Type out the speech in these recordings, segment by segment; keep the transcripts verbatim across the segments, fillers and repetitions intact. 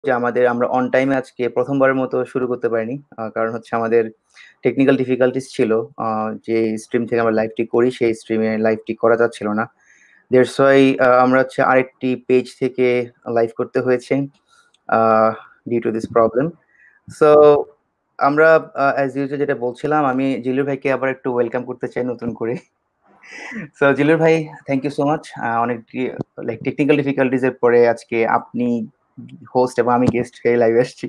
যে আমাদের আমরা অন টাইমে আজকে প্রথমবারের মতো শুরু করতে পারিনি। আ কারণ হচ্ছে আমাদের টেকনিক্যাল ডিফিকাল্টিজ ছিল। আ যে স্ট্রিম থেকে আমরা লাইভটি করি সেই স্ট্রিমে লাইভটি করা যাচ্ছিল না। দ্যাটস ওয়াই আ আমরা হচ্ছে আরেকটি পেজ থেকে লাইভ করতে হয়েছে uh due to this problem. So আমরা আ অ্যাজ ইউজুয়াল যেটা বলছিলাম আমি জিলুর ভাইকে আবার একটু ওয়েলকাম করতে চাই নতুন করে। সো জিলুর ভাই thank you so much. Uh অনেক লাইক টেকনিক্যাল ডিফিকাল্টিজ এর পরে আজকে আপনি হোস্ট এবং আমি গেস্ট হয়ে লাইভে আসছি।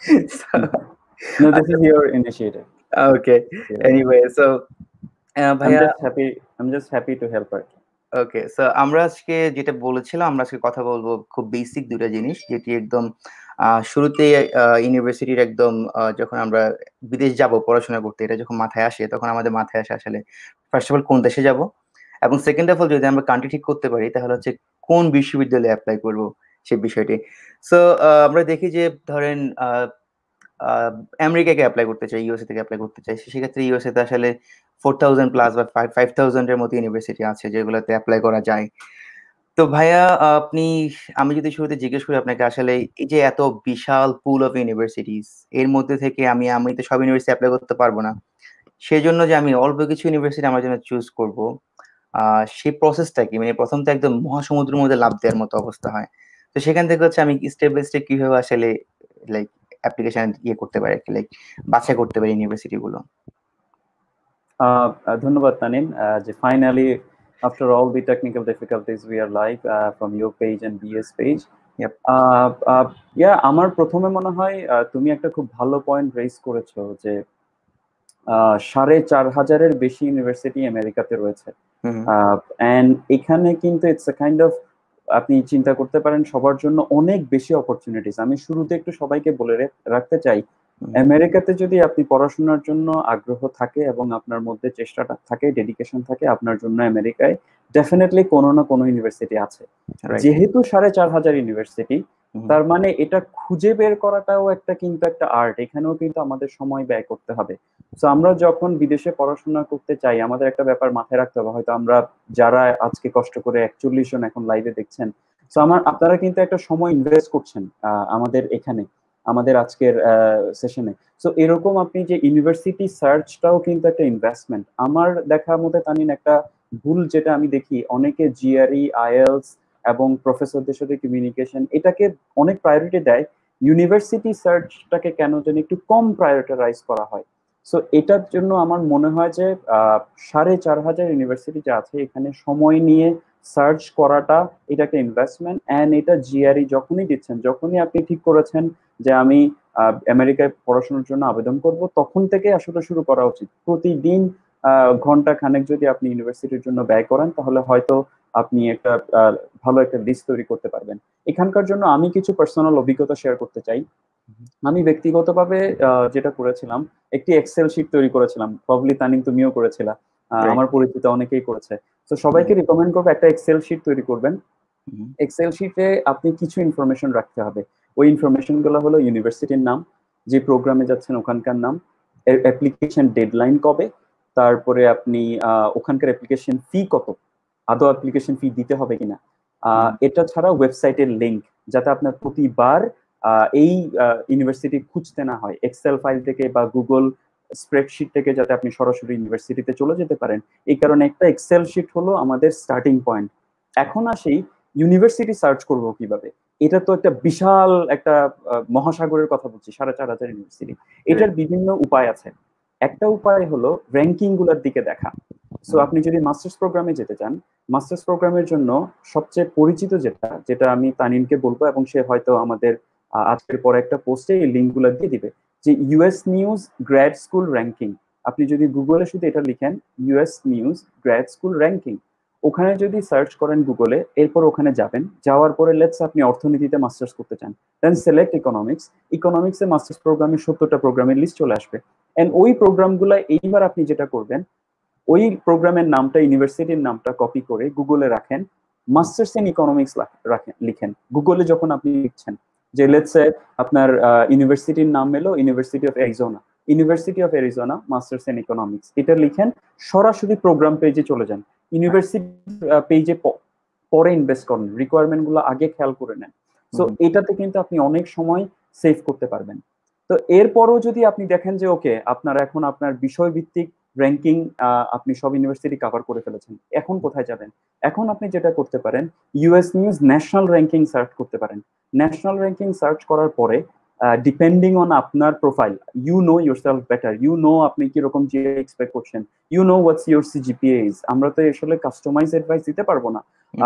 No, this is your initiative. Okay. Yeah. Anyway so uh I'm ভাইয়া just happy. I'm just happy to help her. Okay. So আমরা আজকে যেটা বলেছিলাম আমরা আজকে কথা বলবো খুব বেসিক দুই টা জিনিস যেটি একদম আ শুরুতে আ ইউনিভার্সিটির একদম আ যখন আমরা বিদেশ যাব পড়াশোনা করতে এটা যখন মাথায় আসে তখন আমাদের মাথায় আসে আসলে ফার্স্ট অফ অল কোন দেশে যাব এবং সেকেন্ড অফ অল যদি আমরা কান্ট্রি ঠিক করতে পারি তাহলে হচ্ছে কোন বিশ্ববিদ্যালয়ে এপ্লাই করব সেই বিষয়টি। সো আ আমরা দেখি যে ধরেন আ আ আমেরিকাকে এপ্লাই করতে চাই, ইউএসএ থেকে এপ্লাই করতে চাই। সেক্ষেত্রে ইউএসএ তে আসলে চার হাজার প্লাস বা ফাইভ ফাইভ থাউজেন্ড এর মতো ইউনিভার্সিটি আছে যেগুলোতে এপ্লাই করা যায়। তো ভাইয়া আপনি আমি যদি শুরুতে জিজ্ঞেস করি আপনাকে আসলে এই যে এত বিশাল পুল অফ ইউনিভার্সিটিস এর মধ্যে থেকে আমি আমি তো সব ইউনিভার্সিটি এপ্লাই করতে পারব না। সেজন্য যে আমি অল্প কিছু ইউনিভার্সিটি আমার জন্য চুজ করব, আ সেই প্রসেসটা কি? মানে প্রথম তো একদম মহাসমুদ্রের মধ্যে লাফ দেওয়ার মতো অবস্থা হয়। তো সেখান থেকে হচ্ছে আমি স্টেপ বাই স্টেপ কিভাবে আসলে লাইক অ্যাপ্লিকেশন ইয়ে করতে পারি আরকি লাইক বাছাই করতে পারি ইউনিভার্সিটি গুলো? Uh, uh, ধন্যবাদ তানিম। Uh, যে finally, after all the technical difficulties, we are live uh, from your page and B S page. Yep. Uh, uh, yeah, আমার প্রথমে মনে হয় uh, তুমি একটা খুব ভালো পয়েন্ট রেইজ করেছো যে আহ, সাড়ে চার হাজারের বেশি ইউনিভার্সিটি আমেরিকাতে রয়েছে। হুম, এন্ড এখানে কিন্তু ইটস এ কাইন্ড অফ আপনি চিন্তা করতে পারেন সবার জন্য অনেক বেশি অপরচুনিটিস। আমি শুরুতে একটু সবাইকে বলে রে- রাখতে চাই, হুম, আমেরিকাতে যদি আপনি পড়াশোনার জন্য আগ্রহ থাকে এবং আপনার মধ্যে চেষ্টাটা থাকে, ডেডিকেশন থাকে, আপনার জন্য আমেরিকায় ডেফিনেটলি কোনো না কোনো ইউনিভার্সিটি আছে। রাইট। যেহেতু সাড়ে চার হাজার ইউনিভার্সিটি, হুম, তার মানে এটা খুঁজে বের করাটাও একটা কিন্তু একটা আর্ট। এখানেও কিন্তু আমাদের সময় ব্যয় করতে হবে। তো আমরা যখন বিদেশে পড়াশোনা করতে চাই আমাদের একটা ব্যাপার মাথায় রাখতে হবে, হয়তো আমরা যারা আজকে কষ্ট করে একচল্লিশ জন এখন লাইভে দেখছেন, তো আমার আপনারা কিন্তু একটা সময় ইনভেস্ট করছেন আহ, আমাদের এখানে, আমাদের আজকের সেশনে। সো এরকম আপনি যে ইউনিভার্সিটি সার্চটাও কিন্তু একটা ইনভেস্টমেন্ট। আমার দেখা মতে তানিন একটা ভুল যেটা আমি দেখি, অনেকে জিআরই, আইএলস এবং প্রফেসরদের সাথে কমিউনিকেশন এটাকে অনেক প্রায়োরিটি দেয়, ইউনিভার্সিটি সার্চটাকে কেন জানি একটু কম প্রায়োরিটাইজ করা হয়। সো এটার জন্য আমার মনে হয় যে আহ, সাড়ে চার হাজার ইউনিভার্সিটি যা আছে এখানে সময় নিয়ে সার্চ করাটা এটা একটা ইনভেস্টমেন্ট। অ্যান্ড এটা জিআরই যখনই দিচ্ছেন, যখনই আপনি ঠিক করেছেন যে আমি আহ, আমেরিকায় পড়াশোনার জন্য আবেদন করব, তখন থেকে আসলে শুরু করা উচিত। প্রতিদিন আহ, ঘন্টা খানেক যদি আপনি ইউনিভার্সিটির জন্য ব্যয় করেন তাহলে হয়তো আপনি একটা আহ, ভালো একটা লিস্ট তৈরি করতে পারবেন। এখানকার জন্য আমি কিছু পার্সোনাল অভিজ্ঞতা শেয়ার করতে চাই। আমি ব্যক্তিগতভাবে আহ, যেটা করেছিলাম, একটি এক্সেল শিট তৈরি করেছিলাম। প্রবলি তানিম তুমিও করেছিলা, আহ, রাইট। আমার পরিচিত অনেকেই করেছে। তো হুম, সবাইকে রিকমেন্ড করবো একটা এক্সেল শিট তৈরি করবেন। হুম, এক্সেল শিটে আপনি কিছু ইনফরমেশন রাখতে হবে। ওই ইনফরমেশন গুলো হলো ইউনিভার্সিটির নাম, যে প্রোগ্রামে যাচ্ছেন ওখানকার নাম, অ্যাপ্লিকেশন ডেডলাইন কবে, তারপরে আপনি আহ, ওখানকার অ্যাপ্লিকেশন ফি কত, আদৌ অ্যাপ্লিকেশন ফি দিতে হবে কিনা। হুম, আহ, এটা ছাড়া ওয়েবসাইটের লিঙ্ক, যাতে আপনার প্রতিবার আহ, এই ইউনিভার্সিটি খুঁজতে না হয়, এক্সেল ফাইল থেকে বা গুগল স্প্রেডশিট থেকে যাতে আপনি সরাসরি ইউনিভার্সিটিতে চলে যেতে পারেন। এই কারণে একটা এক্সেল শিট হলো আমাদের স্টার্টিং পয়েন্ট। এখন আসি ইউনিভার্সিটি সার্চ করব কিভাবে। এটা তো একটা বিশাল একটা আহ, মহাসাগরের কথা বলছি, সাড়ে চার হাজার ইউনিভার্সিটি। এটার রাইট। বিভিন্ন উপায় আছে। একটা উপায় হলো র্যাঙ্কিং গুলার দিকে দেখা। সো হুম, আপনি যদি মাস্টার্স প্রোগ্রামে যেতে চান, মাস্টার্স প্রোগ্রামের জন্য সবচেয়ে পরিচিত যেটা, যেটা আমি তানিমকে বলবো এবং সে হয়তো আমাদের আহ, আজকের পরে একটা পোস্টে এই লিঙ্ক গুলো দিয়ে দিবে, যে US News grad school ranking. আপনি যদি গুগলে শুধু এটা লিখেন US News grad school ranking, ওখানে যদি সার্চ করেন গুগলে, এরপর ওখানে যাবেন, যাওয়ার পরে লেটস আপনি অর্থনীতিতে মাস্টার্স করতে চান, দেন সিলেক্ট ইকোনমিক্স। ইকোনমিক্সে মাস্টার্স প্রোগ্রামের সত্তরটা প্রোগ্রামের লিস্ট চলে আসবে। এন্ড ওই প্রোগ্রামগুলো এইবার আপনি যেটা করবেন, ওই প্রোগ্রামের নামটা, ইউনিভার্সিটির নামটা কপি করে গুগলে রাখেন, মাস্টার্স ইন ইকোনমিক্স রাখেন, লিখেন গুগলে। যখন আপনি লিখছেন যে লেটস সে আপনার ইউনিভার্সিটির নাম এলো University of Arizona, University of Arizona masters in economics, এটা লিখেন, সরাসরি প্রোগ্রাম পেজে চলে যান। ইউনিভার্সিটি পেজে পরে ইনভেস্ট করেন, রিকোয়ারমেন্ট গুলো আগে খেয়াল করে নেন। সো এটাতে কিন্তু আপনি অনেক সময় সেভ করতে পারবেন। তো এরপরও যদি আপনি দেখেন যে ওকে আপনার এখন আপনার বিষয়ভিত্তিক র্যাঙ্কিং আপনি সব ইউনিভার্সিটি কভার করে ফেলেছেন, এখন কোথায় যাবেন? এখন আপনি যেটা করতে পারেন, US News national ranking search করতে পারেন। ন্যাশনাল র্যাঙ্কিং সার্চ করার পরে ডিপেন্ডিং অন আপনার profile, you know yourself better, you know আপনি কিরকম যে এক্সপেক্ট করছেন, you know what's your CGPA is. আমরা তো আসলে কাস্টমাইজ অ্যাডভাইস দিতে পারবো না,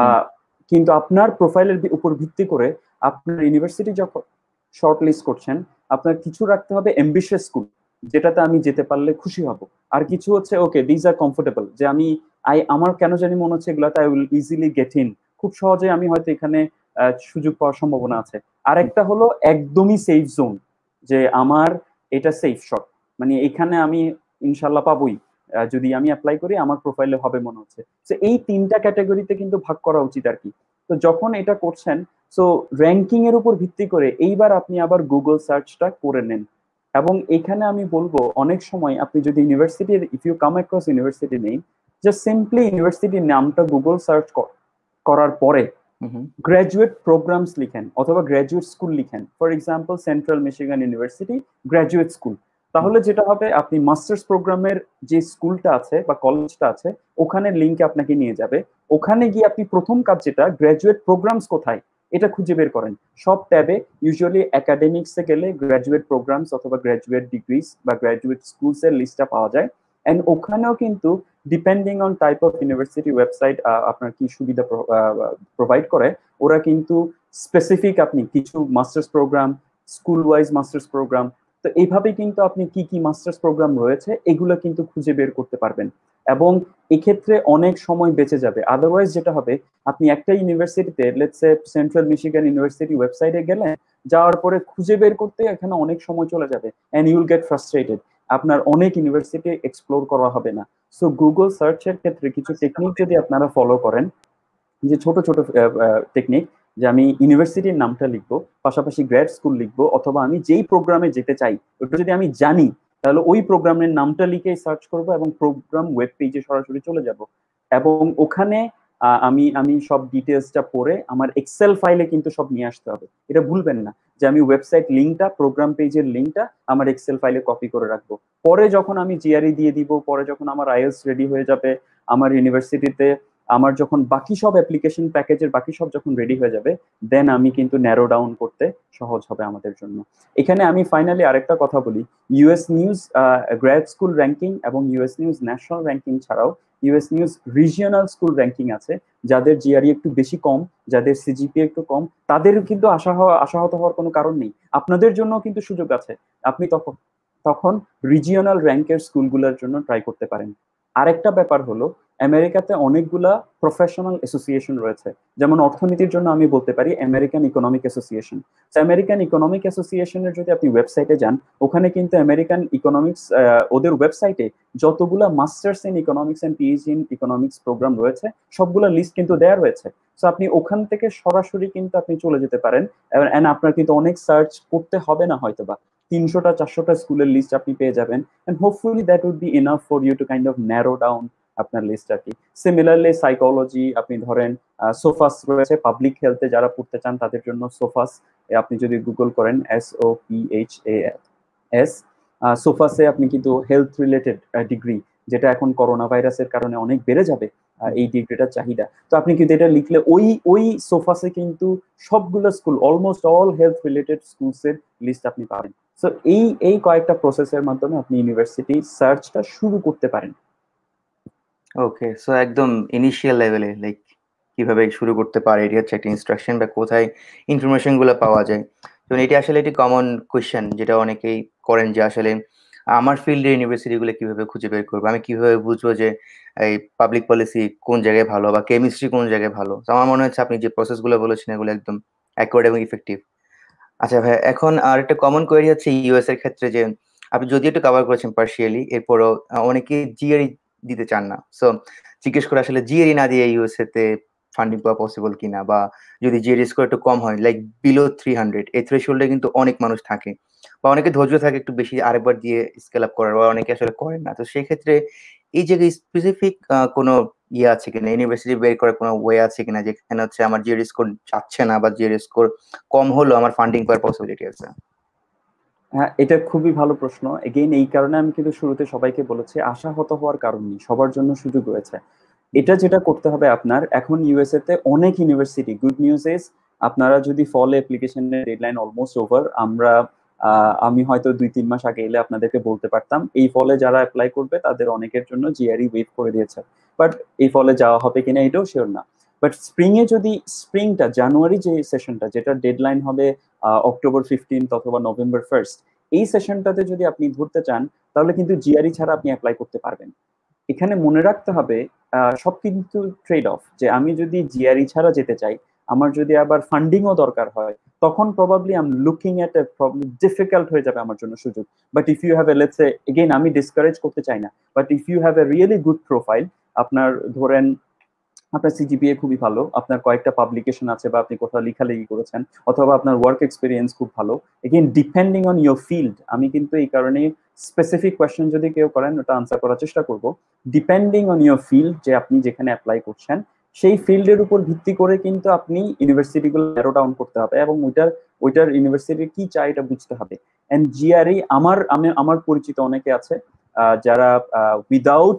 কিন্তু আপনার প্রোফাইলের উপর ভিত্তি করে আপনার ইউনিভার্সিটি যখন শর্ট লিস্ট করছেন, আপনার কিছু রাখতে হবে অ্যাম্বিশিয়াস স্কুল, যেটাতে আমি যেতে পারলে খুশি হব। আর কিছু হচ্ছে ওকে দিস আর কমফোর্টেবল, যে আমি আই আমার কেন জানি মনে হচ্ছে এগুলাতে I will easily get in, খুব সহজে আমি হয়তো এখানে সুযোগ পাওয়ার সম্ভাবনা আছে। আরেকটা হলো একদমই সেফ জোন, যে আমার এটা সেফ শট, মানে এখানে আমি ইনশাল্লাহ পাবোই, যদি আমি অ্যাপ্লাই করি আমার প্রোফাইলে হবে মনে হচ্ছে। তো এই তিনটা ক্যাটাগরিতে কিন্তু ভাগ করা উচিত আর কি। তো যখন এটা করছেন, সো র্যাঙ্কিং এর উপর ভিত্তি করে এইবার আপনি আবার গুগল সার্চটা করে নেন। এবং এখানে আমি বলবো অনেক সময় আপনি যদি ইউনিভার্সিটির if you come across university name, just simply ইউনিভার্সিটির নামটা গুগল সার্চ করার পরে গ্র্যাজুয়েট প্রোগ্রামস লিখেন অথবা গ্র্যাজুয়েট স্কুল লিখেন, for example Central Michigan University graduate school. তাহলে যেটা হবে, আপনি মাস্টার্স প্রোগ্রামের যে স্কুলটা আছে বা কলেজটা আছে ওখানে লিঙ্কে আপনাকে নিয়ে যাবে। ওখানে গিয়ে আপনি প্রথম কাজ যেটা, গ্র্যাজুয়েট প্রোগ্রামস কোথায় এটা খুঁজে বের করেন। সব ট্যাবে ইউজুয়ালি একাডেমিক্সে গেলে গ্র্যাজুয়েট প্রোগ্রামস অথবা গ্র্যাজুয়েট ডিগ্রিজ বা গ্র্যাজুয়েট স্কুলস এর লিস্টটা পাওয়া যায়। এন্ড ওখানেও কিন্তু depending on type of university website আপনার কি সুবিধা প্রোভাইড করে, ওরা কিন্তু স্পেসিফিক আপনি কিছু masters program, school wise masters program, তো এইভাবে কিন্তু আপনি কি কি মাস্টার্স প্রোগ্রাম রয়েছে এগুলো কিন্তু খুঁজে বের করতে পারবেন। এবং এক্ষেত্রে অনেক সময় বেঁচে যাবে। আদারওয়াইজ যেটা হবে, আপনি একটা ইউনিভার্সিটিতে let's say Central Michigan University ওয়েবসাইটে গেলেন, যাওয়ার পরে খুঁজে বের করতে এখানে অনেক সময় চলে যাবে, and you will get frustrated, আপনার অনেক ইউনিভার্সিটি এক্সপ্লোর করা হবে না। সো গুগল সার্চের ক্ষেত্রে কিছু টেকনিক যদি আপনারা ফলো করেন, যে ছোট ছোট টেকনিক, যে আমি ইউনিভার্সিটির নামটা লিখবো, পাশাপাশি গ্র্যাড স্কুল লিখবো, অথবা আমি যেই প্রোগ্রামে যেতে চাই ওটা যদি আমি জানি, তাহলে ওই প্রোগ্রামের নামটা লিখে সার্চ করব এবং প্রোগ্রাম ওয়েব পেজে সরাসরি চলে যাব। এবং ওখানে আমি আমি সব ডিটেলসটা পড়ে আমার এক্সেল ফাইলে কিন্তু সব নিয়ে আসতে হবে। এটা ভুলবেন না যে আমি ওয়েবসাইট লিঙ্কটা, প্রোগ্রাম পেজের লিঙ্কটা আমার এক্সেল ফাইলে কপি করে রাখবো। পরে যখন আমি জিআরই দিয়ে দিব, পরে যখন আমার আইএলটিএস রেডি হয়ে যাবে, আমার ইউনিভার্সিটিতে আমার যখন বাকি সব অ্যাপ্লিকেশন প্যাকেজের বাকি সব যখন রেডি হয়ে যাবে, দেন আমি কিন্তু ন্যারো ডাউন করতে সহজ হবে আমাদের জন্য। এখানে আমি ফাইনালি আরেকটা কথা বলি, US News grad school ranking এবং ইউএস নিউজ ন্যাশনাল র্যাঙ্কিং ছাড়াও US News regional school ranking আছে। যাদের জিআরই একটু বেশি কম, যাদের সিজিপি একটু কম, তাদের কিন্তু আশা হওয়া আশাহত হওয়ার কোনো কারণ নেই, আপনাদের জন্য কিন্তু সুযোগ আছে। আপনি তখন তখন রিজিওনাল র্যাঙ্কের স্কুলগুলোর জন্য ট্রাই করতে পারেন। আরেকটা ব্যাপার হলো, আমেরিকাতে অনেকগুলা প্রফেশনাল অ্যাসোসিয়েশন রয়েছে। যেমন অর্থনীতির জন্য আমি বলতে পারি American Economic Association. American Economic অ্যাসোসিয়েশনের যদি আপনি ওয়েবসাইটে যান, ওখানে কিন্তু আমেরিকান ইকোনমিক্স ওদের ওয়েবসাইটে যতগুলা masters in economics and PhD in economics program রয়েছে সবগুলা লিস্ট কিন্তু দেয়া রয়েছে। সো আপনি ওখান থেকে সরাসরি কিন্তু আপনি চলে যেতে পারেন, এন্ড আপনার কিন্তু অনেক সার্চ করতে হবে না, হয়তোবা তিনশোটা চারশোটা স্কুলের লিস্ট আপনি পেয়ে যাবেন, and hopefully that would be enough for you to kind of narrow down আপনার লিস্ট আর কি। সিমিলারলি সাইকোলজি আপনি ধরেন, সোফাস রয়েছে পাবলিক হেলথে যারা পড়তে চান তাদের জন্য সোফাস, আপনি যদি গুগল করেন S O P H A S, সোফাসে আপনি কিন্তু হেলথ রিলেটেড ডিগ্রি, যেটা এখন করোনা ভাইরাসের কারণে অনেক বেড়ে যাবে এই ডিগ্রিটার চাহিদা, তো আপনি কিন্তু এটা লিখলে ওই ওই সোফাসে কিন্তু সবগুলো school, almost all health related schools এর লিস্ট আপনি পাবেন। সো এই এই কয়েকটা প্রসেসের মাধ্যমে আপনি ইউনিভার্সিটি সার্চটা শুরু করতে পারেন। ওকে, সো একদম ইনিশিয়াল লেভেলে লাইক কিভাবে শুরু করতে পারে এটি হচ্ছে একটা ইনস্ট্রাকশন, বা কোথায় ইনফরমেশন গুলো পাওয়া যায়। তো এটি আসলে একটি কমন কোয়েশ্চেন যেটা অনেকেই করেন, যে আসলে আমার ফিল্ডের ইউনিভার্সিটি গুলো কিভাবে খুঁজে বের করবো, আমি কিভাবে বুঝবো যে এই পাবলিক পলিসি কোন জায়গায় ভালো বা কেমিস্ট্রি কোন জায়গায় ভালো। তো আমার মনে হচ্ছে আপনি যে প্রসেস গুলো বলেছেন এগুলো একদম অ্যাকুরেট এবং ইফেক্টিভ। আচ্ছা ভাই, এখন আর একটা কমন কোয়েরি হচ্ছে ইউএস এর ক্ষেত্রে, যে আপনি যদি একটু কভার করেছেন পার্শিয়ালি, এরপরও অনেকে জিআরই দিতে চান না। সো জিজ্ঞেস করে আসলে জিআরই না দিয়ে ইউএসএ তে ফান্ডিং পাওয়া পসিবল কিনা, বা যদি জিআরই স্কোর একটু কম হয় লাইক বিলো থ্রি হান্ড্রেড, এই থ্রেশহোল্ডে কিন্তু অনেক মানুষ থাকে। বা অনেকে ধৈর্য থাকে একটু বেশি আরেকবার দিয়ে স্কেল আপ করার, বা অনেকে আসলে করেন না। তো সেই ক্ষেত্রে এই জায়গায় স্পেসিফিক কোনো ইয়ে আছে কিনা, ইউনিভার্সিটি বের করার কোনো ওয়ে আছে কিনা, যেখানে হচ্ছে আমার জিআরই স্কোর যাচ্ছে না বা জিআরই স্কোর কম হলো আমার ফান্ডিং পাওয়ার পসিবিলিটি আছে? হ্যাঁ, এটা খুবই ভালো প্রশ্ন। এগেইন এই কারণে আমি কিন্তু শুরুতে সবাইকে বলেছি আশাহত হওয়ার কারণ নেই, সবার জন্য সুযোগ রয়েছে। এটা যেটা করতে হবে আপনার, এখন ইউএসএ তে অনেক ইউনিভার্সিটি, গুড নিউজ ইজ আপনারা যদি ফল অ্যাপ্লিকেশনের ডেডলাইন অলমোস্ট ওভার, আমরা আহ, আমি হয়তো দুই তিন মাস আগে এলে আপনাদেরকে বলতে পারতাম এই ফলে যারা অ্যাপ্লাই করবে তাদের অনেকের জন্য জিআরই ওয়েট করে দিয়েছে, বাট এই ফলে যাওয়া হবে কিনা এটাও শিওর না। বাট স্প্রিং এ যদি, স্প্রিংটা জানুয়ারি যে সেশনটা যেটা ডেডলাইন হবে অক্টোবর ফিফটিন্থ অথবা নভেম্বর ফার্স্ট, এই সেশনটাতে যদি আপনি ধরতে চান তাহলে কিন্তু জিআরই ছাড়া আপনি অ্যাপ্লাই করতে পারবেন। এখানে মনে রাখতে হবে আহ, সব কিন্তু ট্রেড অফ, যে আমি যদি জিআরই ছাড়া যেতে চাই, আমার যদি আবার ফান্ডিংও দরকার হয়, তখন probably I am looking at a problem, difficult হয়ে যাবে আমার জন্য সুযোগ। But if you have a let's say, again আমি ডিসকারেজ করতে চাই না, but if you have a really good profile, আপনার ধরেন আপনার সিজিপিএ খুবই ভালো, আপনার কয়েকটা পাবলিকেশন আছে বা আপনি কোথাও লেখালেখি করেছেন, অথবা আপনার ওয়ার্ক এক্সপিরিয়েন্স খুব ভালো, again depending on your field, আমি কিন্তু এই কারণে স্পেসিফিক কোয়েশ্চেন যদি কেউ করেন ওটা আনসার করার চেষ্টা করব। ডিপেন্ডিং অন ইয়োর ফিল্ড, যে আপনি যেখানে অ্যাপ্লাই করছেন সেই ফিল্ডের উপর ভিত্তি করে কিন্তু আপনি ইউনিভার্সিটিগুলো ন্যারো ডাউন করতে হবে, এবং ওইটার ওইটার ইউনিভার্সিটি কি চাই এটা বুঝতে হবে। এন্ড জিআরই, আমার আমি আমার পরিচিত অনেকে আছে আহ, যারা উইদাউট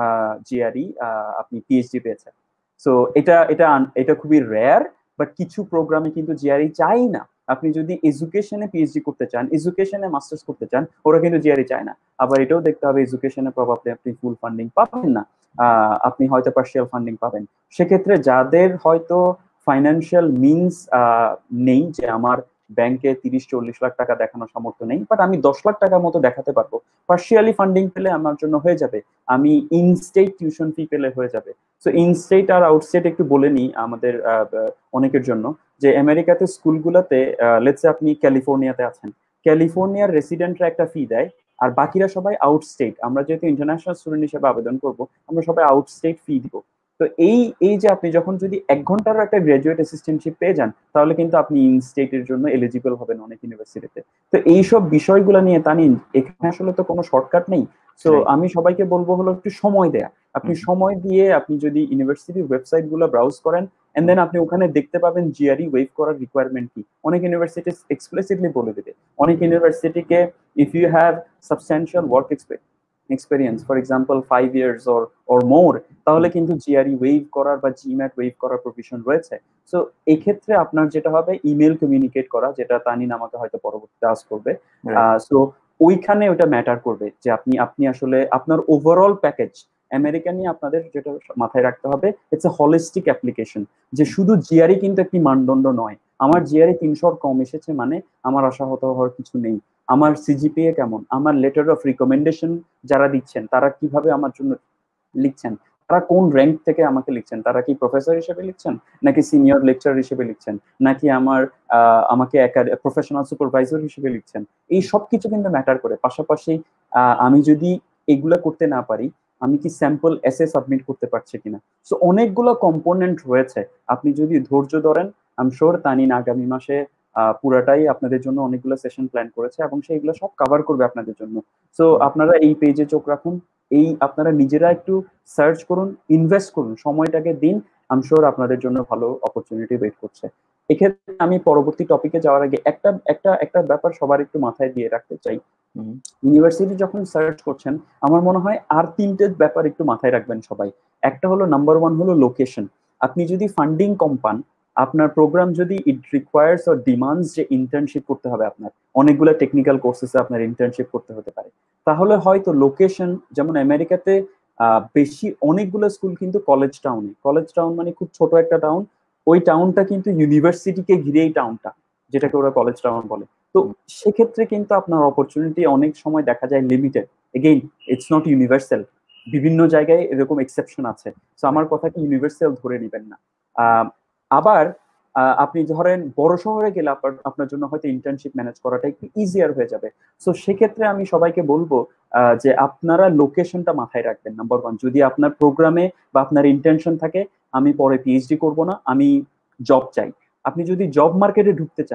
জিআরই আপনি পিএইচডি পেয়েছে। সো এটা এটা আন- এটা খুবই রেয়ার, বাট কিছু প্রোগ্রামে কিন্তু জিআরই চাই না। আপনি যদি এডুকেশনে পিএইচডি করতে চান, এডুকেশনে মাস্টার্স করতে চান, ওরা কিন্তু জিআরই চায় না। আবার এটাও দেখতে হবে এডুকেশনে প্রবাবলি আপনি ফুল ফান্ডিং পাবেন না, আহ, আপনি হয়তো পার্শিয়াল ফান্ডিং পাবেন। সেক্ষেত্রে যাদের হয়তো ফাইন্যান্সিয়াল মিনস নেই, যে আমার ব্যাংকে তিরিশ চল্লিশ লাখ টাকা দেখানোর সামর্থ্য নেই, বাট আমি দশ লাখ টাকার মতো দেখাতে পারবো, পার্শিয়ালি ফান্ডিং পেলে আমার জন্য হয়ে যাবে, আমি ইন স্টেট টিউশন ফি পেলে হয়ে যাবে। সো ইন স্টেট আর আউট স্টেট একটু বলে নিই আমাদের আহ, আহ, অনেকের জন্য, যে আমেরিকাতে স্কুলগুলোতে লেটসে আপনি ক্যালিফোর্নিয়াতে আছেন, ক্যালিফোর্নিয়ার রেসিডেন্টরা একটা ফি দেয়, আর বাকিরা সবাই আউট স্টেট, আমরা যেহেতু ইন্টারন্যাশনাল স্টুডেন্ট হিসেবে আবেদন করব, আমরা সবাই আউট স্টেট ফি দিব। তো এই এই যে আপনি যখন যদি এক ঘন্টার একটা গ্রাজুয়েট অ্যাসিস্ট্যান্টশিপ পেয়ে যান, তাহলে কিন্তু আপনি ইন স্টেটের জন্য এলিজিবল হবেন অনেক ইউনিভার্সিটিতে। তো এইসব বিষয়গুলো নিয়ে তানি, এখানে আসলে তো কোনো শর্টকাট নেই। So right. আমি সবাইকে বলবো হলো একটু সময় দেয়া, আপনি সময় দিয়ে আপনি যদি ইউনিভার্সিটির ওয়েবসাইট গুলো ব্রাউজ করেন, এন্ড দেন আপনি ওখানে দেখতে পাবেন জিআরই ওয়েভ করার রিকোয়ারমেন্ট কি। অনেক ইউনিভার্সিটি এক্সপ্লিসিটলি বলে দেবে, অনেক ইউনিভার্সিটিকে if you have substantial work experience, for example five years or or more, তাহলে কিন্তু জিআরই ওয়েভ করার বা জিম্যাট ওয়েভ করার প্রভিশন রয়েছে। সো এই ক্ষেত্রে আপনার যেটা হবে ইমেল কমিউনিকেট করা, যেটা তানিন আমাকে হয়তো পরবর্তীতে আস করবে। রাইট। সো ওইখানে ওটা ম্যাটার করবে যে আপনি আপনি আসলে আপনার ওভারঅল প্যাকেজ। আমেরিকা নিয়ে আপনাদের যেটা মাথায় রাখতে হবে, ইটস এ হলিস্টিক অ্যাপ্লিকেশন, যে শুধু জিআরই কিন্তু একটি মানদণ্ড নয়। আমার জিআরই তিনশোর কম এসেছে মানে আমার আশাহত হওয়ার কিছু নেই। আমার সিজিপিএ কেমন, আমার লেটার অফ রিকমেন্ডেশন যারা দিচ্ছেন তারা কিভাবে আমার জন্য লিখছেন, তারা কোন র্যাঙ্ক থেকে আমাকে লিখছেন, তারা কি প্রফেসর হিসেবে লিখছেন, নাকি সিনিয়র লেকচার হিসেবে লিখছেন, নাকি আমার আহ, আমাকে প্রফেশনাল সুপারভাইজার হিসেবে লিখছেন। এই সব কিছু কিন্তু ম্যাটার করে। পাশাপাশি আহ, আমি যদি এগুলা করতে না পারি, আমি কি স্যাম্পল এসে সাবমিট করতে পারছি কিনা। সো অনেকগুলো কম্পোনেন্ট রয়েছে, আপনি যদি ধৈর্য ধরেন, আই এম শিওর তানিন আগামী মাসে আহ, পুরাটাই আপনাদের জন্য অনেকগুলো সেশন প্ল্যান করেছে এবং সেইগুলো সব কভার করবে আপনাদের জন্য। সো আপনারা এই পেজে চোখ রাখুন, এই আপনারা নিজেরা একটু সার্চ করুন, ইনভেস্ট করুন, সময়টাকে দিন, আই এম শিওর আপনাদের জন্য ভালো অপরচুনিটি ওয়েট করছে। এক্ষেত্রে আমি পরবর্তী টপিকে যাওয়ার আগে একটা একটা একটা ব্যাপার সবার একটু মাথায় দিয়ে রাখতে চাই। ইউনিভার্সিটি যখন সার্চ করছেন, আমার মনে হয় আর তিনটে ব্যাপার একটু মাথায় রাখবেন সবাই। একটা হলো, নাম্বার ওয়ান হলো লোকেশন। আপনি যদি ফান্ডিং কম পান, আপনার প্রোগ্রাম যদি ইট রিকোয়ার্স অর ডিমান্ডস যে ইন্টার্নশিপ করতে হবে, আপনার অনেকগুলো টেকনিক্যাল কোর্সেসে আপনার ইন্টার্নশিপ করতে হতে পারে, তাহলে হয়তো লোকেশন, যেমন আমেরিকাতে আহ, বেশি অনেকগুলো স্কুল কিন্তু কলেজ টাউনে, কলেজ টাউন মানে খুব ছোট একটা টাউন, ওই টাউনটা কিন্তু ইউনিভার্সিটিকে ঘিরেই টাউনটা, যেটাকে ওরা কলেজ টাউন বলে। তো সেক্ষেত্রে কিন্তু আপনার অপরচুনিটি অনেক সময় দেখা যায় limited. Again, it's not universal, বিভিন্ন জায়গায় এরকম এক্সেপশন আছে। তো আমার কথা কি ইউনিভার্সাল ধরে নেবেন না। আহ, আবার আহ, আপনি ধরেন বড় শহরে গেলে আপনার আপনার জন্য হয়তো ইন্টার্নশিপ ম্যানেজ করাটা একটু ইজিয়ার হয়ে যাবে। সো সেক্ষেত্রে আমি সবাইকে বলবো আহ, যে আপনারা লোকেশনটা মাথায় রাখবেন নাম্বার ওয়ান। যদি আপনার প্রোগ্রামে বা আপনার ইন্টেনশন থাকে আমি পরে পিএইচডি করব না, আমি জব চাই, আপনি যদি জব মার্কেটে ঢুকতে চান,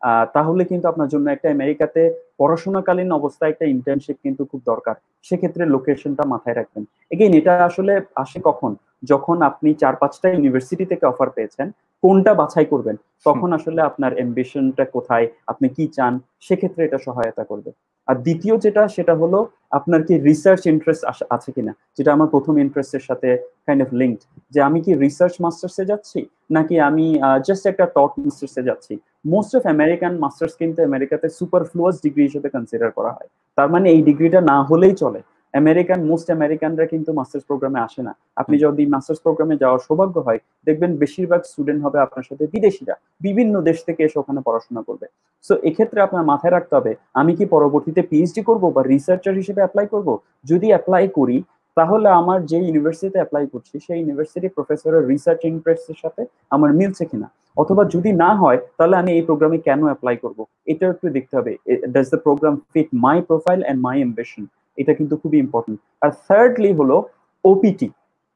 তাহলে কিন্তু আপনার জন্য একটা আমেরিকাতে পড়াশোনাকালীন অবস্থায় একটা ইন্টার্নশিপ কিন্তু খুব দরকার। সেক্ষেত্রে লোকেশনটা মাথায় রাখবেন। এগেইন এটা আসলে আসে কখন, যখন আপনি চার পাঁচটা ইউনিভার্সিটি থেকে অফার পেয়েছেন, কোনটা বাছাই করবেন, তখন আসলে আপনার অ্যাম্বিশনটা কোথায়, আপনি কি চান, সেক্ষেত্রে এটা সহায়তা করবে। আর দ্বিতীয় যেটা, সেটা হলো আপনার কি রিসার্চ ইন্টারেস্ট আছে কিনা, যেটা আমার প্রথম ইন্টারেস্টের সাথে কাইন্ড অফ লিঙ্কড, যে আমি কি রিসার্চ মাস্টার্সে যাচ্ছি নাকি আমি জাস্ট একটা টপ মাস্টার্সে যাচ্ছি। মোস্ট অফ আমেরিকান মাস্টার্স কিন্তু আমেরিকাতে সুপারফ্লুয়াস ডিগ্রি হিসেবে কনসিডার করা হয়। তার মানে এই ডিগ্রিটা না হলেই চলে। আমেরিকান মোস্ট আমেরিকানরা কিন্তু মাস্টার্স প্রোগ্রামে আসে না। আপনি যদি মাস্টার্স প্রোগ্রামে যাওয়ার সৌভাগ্য হয়, দেখবেন বেশিরভাগ স্টুডেন্ট হবে আপনার সাথে বিদেশিরা, বিভিন্ন দেশ থেকে এসে ওখানে পড়াশোনা করবে। সো এক্ষেত্রে আপনার মাথায় রাখতে হবে, আমি কি পরবর্তীতে পিএইচডি করব বা রিসার্চার হিসেবে অ্যাপ্লাই করব। যদি অ্যাপ্লাই করি, তাহলে আমার যে ইউনিভার্সিটিতে অ্যাপ্লাই করছি সেই ইউনিভার্সিটি প্রফেসরের রিসার্চ ইন্টারেস্টের সাথে আমার মিলছে কিনা, অথবা যদি না হয় তাহলে আমি এই প্রোগ্রামে কেন অ্যাপ্লাই করব, এটা একটু দেখতে হবে। Does the program fit my profile and my ambition, এটা কিন্তু খুবই ইম্পর্টেন্ট। আর থার্ডলি হলো ওপিটি,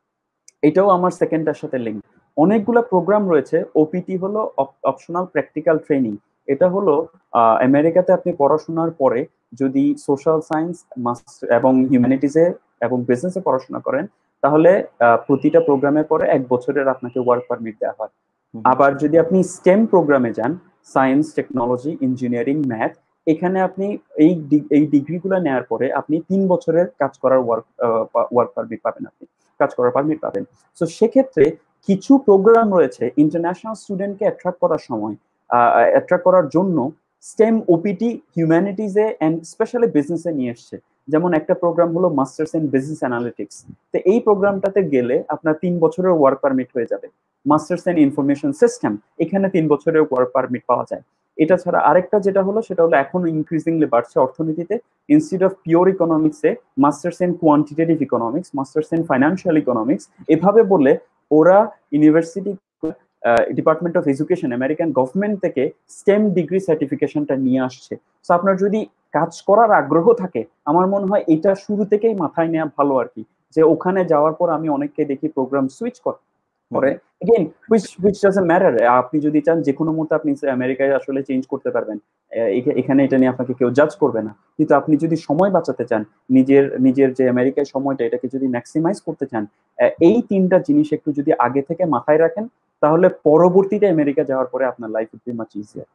এটাও আমার সেকেন্ডটার সাথে লিঙ্ক। অনেকগুলো প্রোগ্রাম রয়েছে। ওপিটি হলো অপশনাল প্র্যাকটিক্যাল ট্রেনিং। এটা হলো আমেরিকাতে আপনি পড়াশোনার পরে যদি সোশ্যাল সায়েন্স এবং হিউম্যানিটিসে এবং বিজনেসে পড়াশোনা করেন, তাহলে প্রতিটা প্রোগ্রামের পরে এক বছরের আপনাকে ওয়ার্ক পারমিট দেওয়া হয়। আবার যদি আপনি স্টেম প্রোগ্রামে যান, সায়েন্স, টেকনোলজি, ইঞ্জিনিয়ারিং, ম্যাথ, এখানে আপনি এই এই ডিগ্রিগুলো নেওয়ার পরে আপনি তিন বছরের কাজ করার ওয়ার্ক ওয়ার্ক পারমিট পাবেন, আপনি কাজ করার পারমিট পাবেন। তো সেক্ষেত্রে কিছু প্রোগ্রাম রয়েছে ইন্টারন্যাশনাল স্টুডেন্টকে অ্যাট্রাক্ট করার সময়, অ্যাট্রাক্ট করার জন্য স্টেম ওপিটি হিউম্যানিটিজে এন্ড স্পেশালি বিজনেসে নিয়ে এসছে। যেমন একটা প্রোগ্রাম হলো মাস্টার্স ইন বিজনেস অ্যানালিটিক্স। তো এই প্রোগ্রামটাতে গেলে আপনার তিন বছরের ওয়ার্ক পারমিট হয়ে যাবে। মাস্টার্স ইন ইনফরমেশন সিস্টেম, এখানে তিন বছরের ওয়ার্ক পারমিট পাওয়া যায়। এটা ছাড়া আরেকটা যেটা হলো, সেটা হলো এখন ইনক্রিজিংলি বাড়ছে অর্থনীতিতে, ইনস্টিটিউট অফ পিওর ইকোনমিক্সে masters in quantitative economics, masters in financial economics, এভাবে বলে ওরা university department of education American government থেকে স্টেম ডিগ্রি সার্টিফিকেশনটা নিয়ে আসছে। তো আপনার যদি কাজ করার আগ্রহ থাকে, আমার মনে হয় এটা শুরু থেকেই মাথায় নেওয়া ভালো আর কি, যে ওখানে যাওয়ার পর আমি অনেককে দেখি প্রোগ্রাম সুইচ করে করে again which which doesn't matter. আপনি যদি চান যে কোনো মুহূর্তে আপনি আমেরিকায় আসলে চেঞ্জ করতে পারবেন, এখানে এটা নিয়ে আপনাকে কেউ জাজ করবে না। কিন্তু আপনি যদি সময় বাঁচাতে চান, নিজের নিজের যে আমেরিকায় সময়টা, এটাকে যদি ম্যাক্সিমাইজ করতে চান, এই তিনটা জিনিস একটু যদি আগে থেকে মাথায় রাখেন, তাহলে পরবর্তীতে আমেরিকা যাওয়ার পরে আপনার life will be much easier.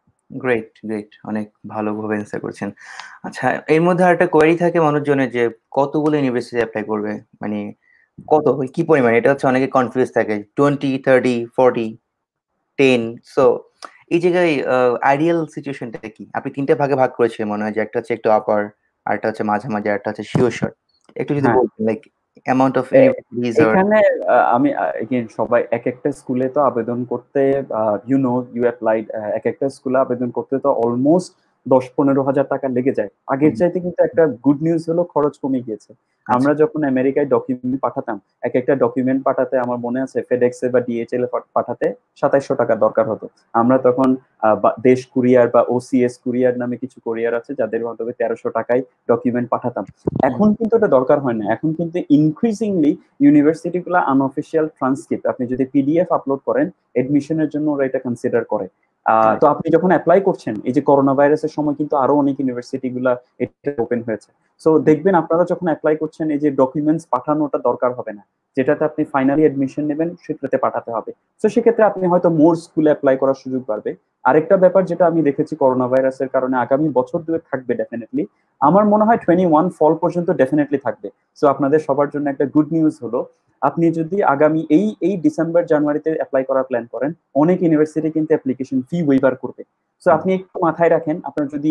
Great great অনেক ভালোভাবে অ্যান্সার করছেন। আচ্ছা, এর মধ্যে আরেকটা কোয়েরি থাকে মানুষজনের, যে কতগুলো ইউনিভার্সিটি অ্যাপ্লাই করবে, মানে কত কি পরিমাণ, এটা হচ্ছে অনেকে কনফিউজ থাকে, twenty, thirty, forty, ten. So এই জায়গায় আইডিয়াল সিচুয়েশনটা কি? আপনি তিনটা ভাগে ভাগ করেছিলেন মনে হয়, যে একটা হচ্ছে একটু আপার, আরেকটা হচ্ছে মাঝামাঝি, আরেকটা হচ্ছে শিওর শর্ট। একটু যদি বলতেন লাইক অ্যামাউন্ট অফ ইউনিভার্সিটিজ। এখানে আমি এগেইন সবাই এক একটা স্কুলে তো আবেদন করতে, ইউ নো ইউ অ্যাপ্লাইড, এক একটা স্কুলে আবেদন করতে তো অলমোস্ট দশ পনেরো হাজার টাকা লেগে যায়। আগের চাইতে কিন্তু একটা গুড নিউজ হলো, খরচ কমে গিয়েছে। আমরা যখন আমেরিকায় ডকুমেন্ট পাঠাতাম, এক একটা ডকুমেন্ট পাঠাতে আমার মনে আছে ফেডেক্স এ বা ডিএইচএল এ পাঠাতে সাতাইশশো টাকা দরকার হতো। আমরা তখন দেশ কুরিয়ার বা ওসিএস কুরিয়ার নামে কিছু কুরিয়ার আছে, যাদের মাধ্যমে তেরোশো টাকায় ডকুমেন্ট পাঠাতাম। এখন কিন্তু এটা দরকার হয় না। এখন কিন্তু ইনক্রিজিংলি ইউনিভার্সিটি গুলা আনঅফিসিয়াল ট্রান্সক্রিপ্ট আপনি যদি পিডিএফ আপলোড করেন, এডমিশনের জন্য ওরা এটা কনসিডার করে। তো আপনি যখন অ্যাপ্লাই করছেন, এই যে করোনা ভাইরাসের সময় কিন্তু আরো অনেক ইউনিভার্সিটি গুলা এটা ওপেন হয়েছে। সো দেখবেন আপনারা যখন অ্যাপ্লাই করছেন, এই যে ডকুমেন্টস পাঠানোটা দরকার হবে না, যেটাতে আপনি ফাইনালি এডমিশন নেবেন সেটাতে পাঠাতে হবে। তো সেক্ষেত্রে আপনি হয়তো মোর স্কুলে অ্যাপ্লাই করার সুযোগ পাবে। আরেকটা ব্যাপার যেটা আমি দেখেছি করোনা ভাইরাসের কারণে আগামী বছর দুয়েক থাকবে ডেফিনেটলি, আমার মনে হয় টোয়েন্টি ওয়ান ফল পর্যন্ত ডেফিনেটলি থাকবে। সো আপনাদের সবার জন্য একটা গুড নিউজ হলো, আপনি যদি আগামী এই এই ডিসেম্বর জানুয়ারিতে অ্যাপ্লাই করার প্ল্যান করেন, অনেক ইউনিভার্সিটি কিন্তু অ্যাপ্লিকেশন ফি ওয়েভার করবে। সো আপনি একটু মাথায় রাখেন, আপনার যদি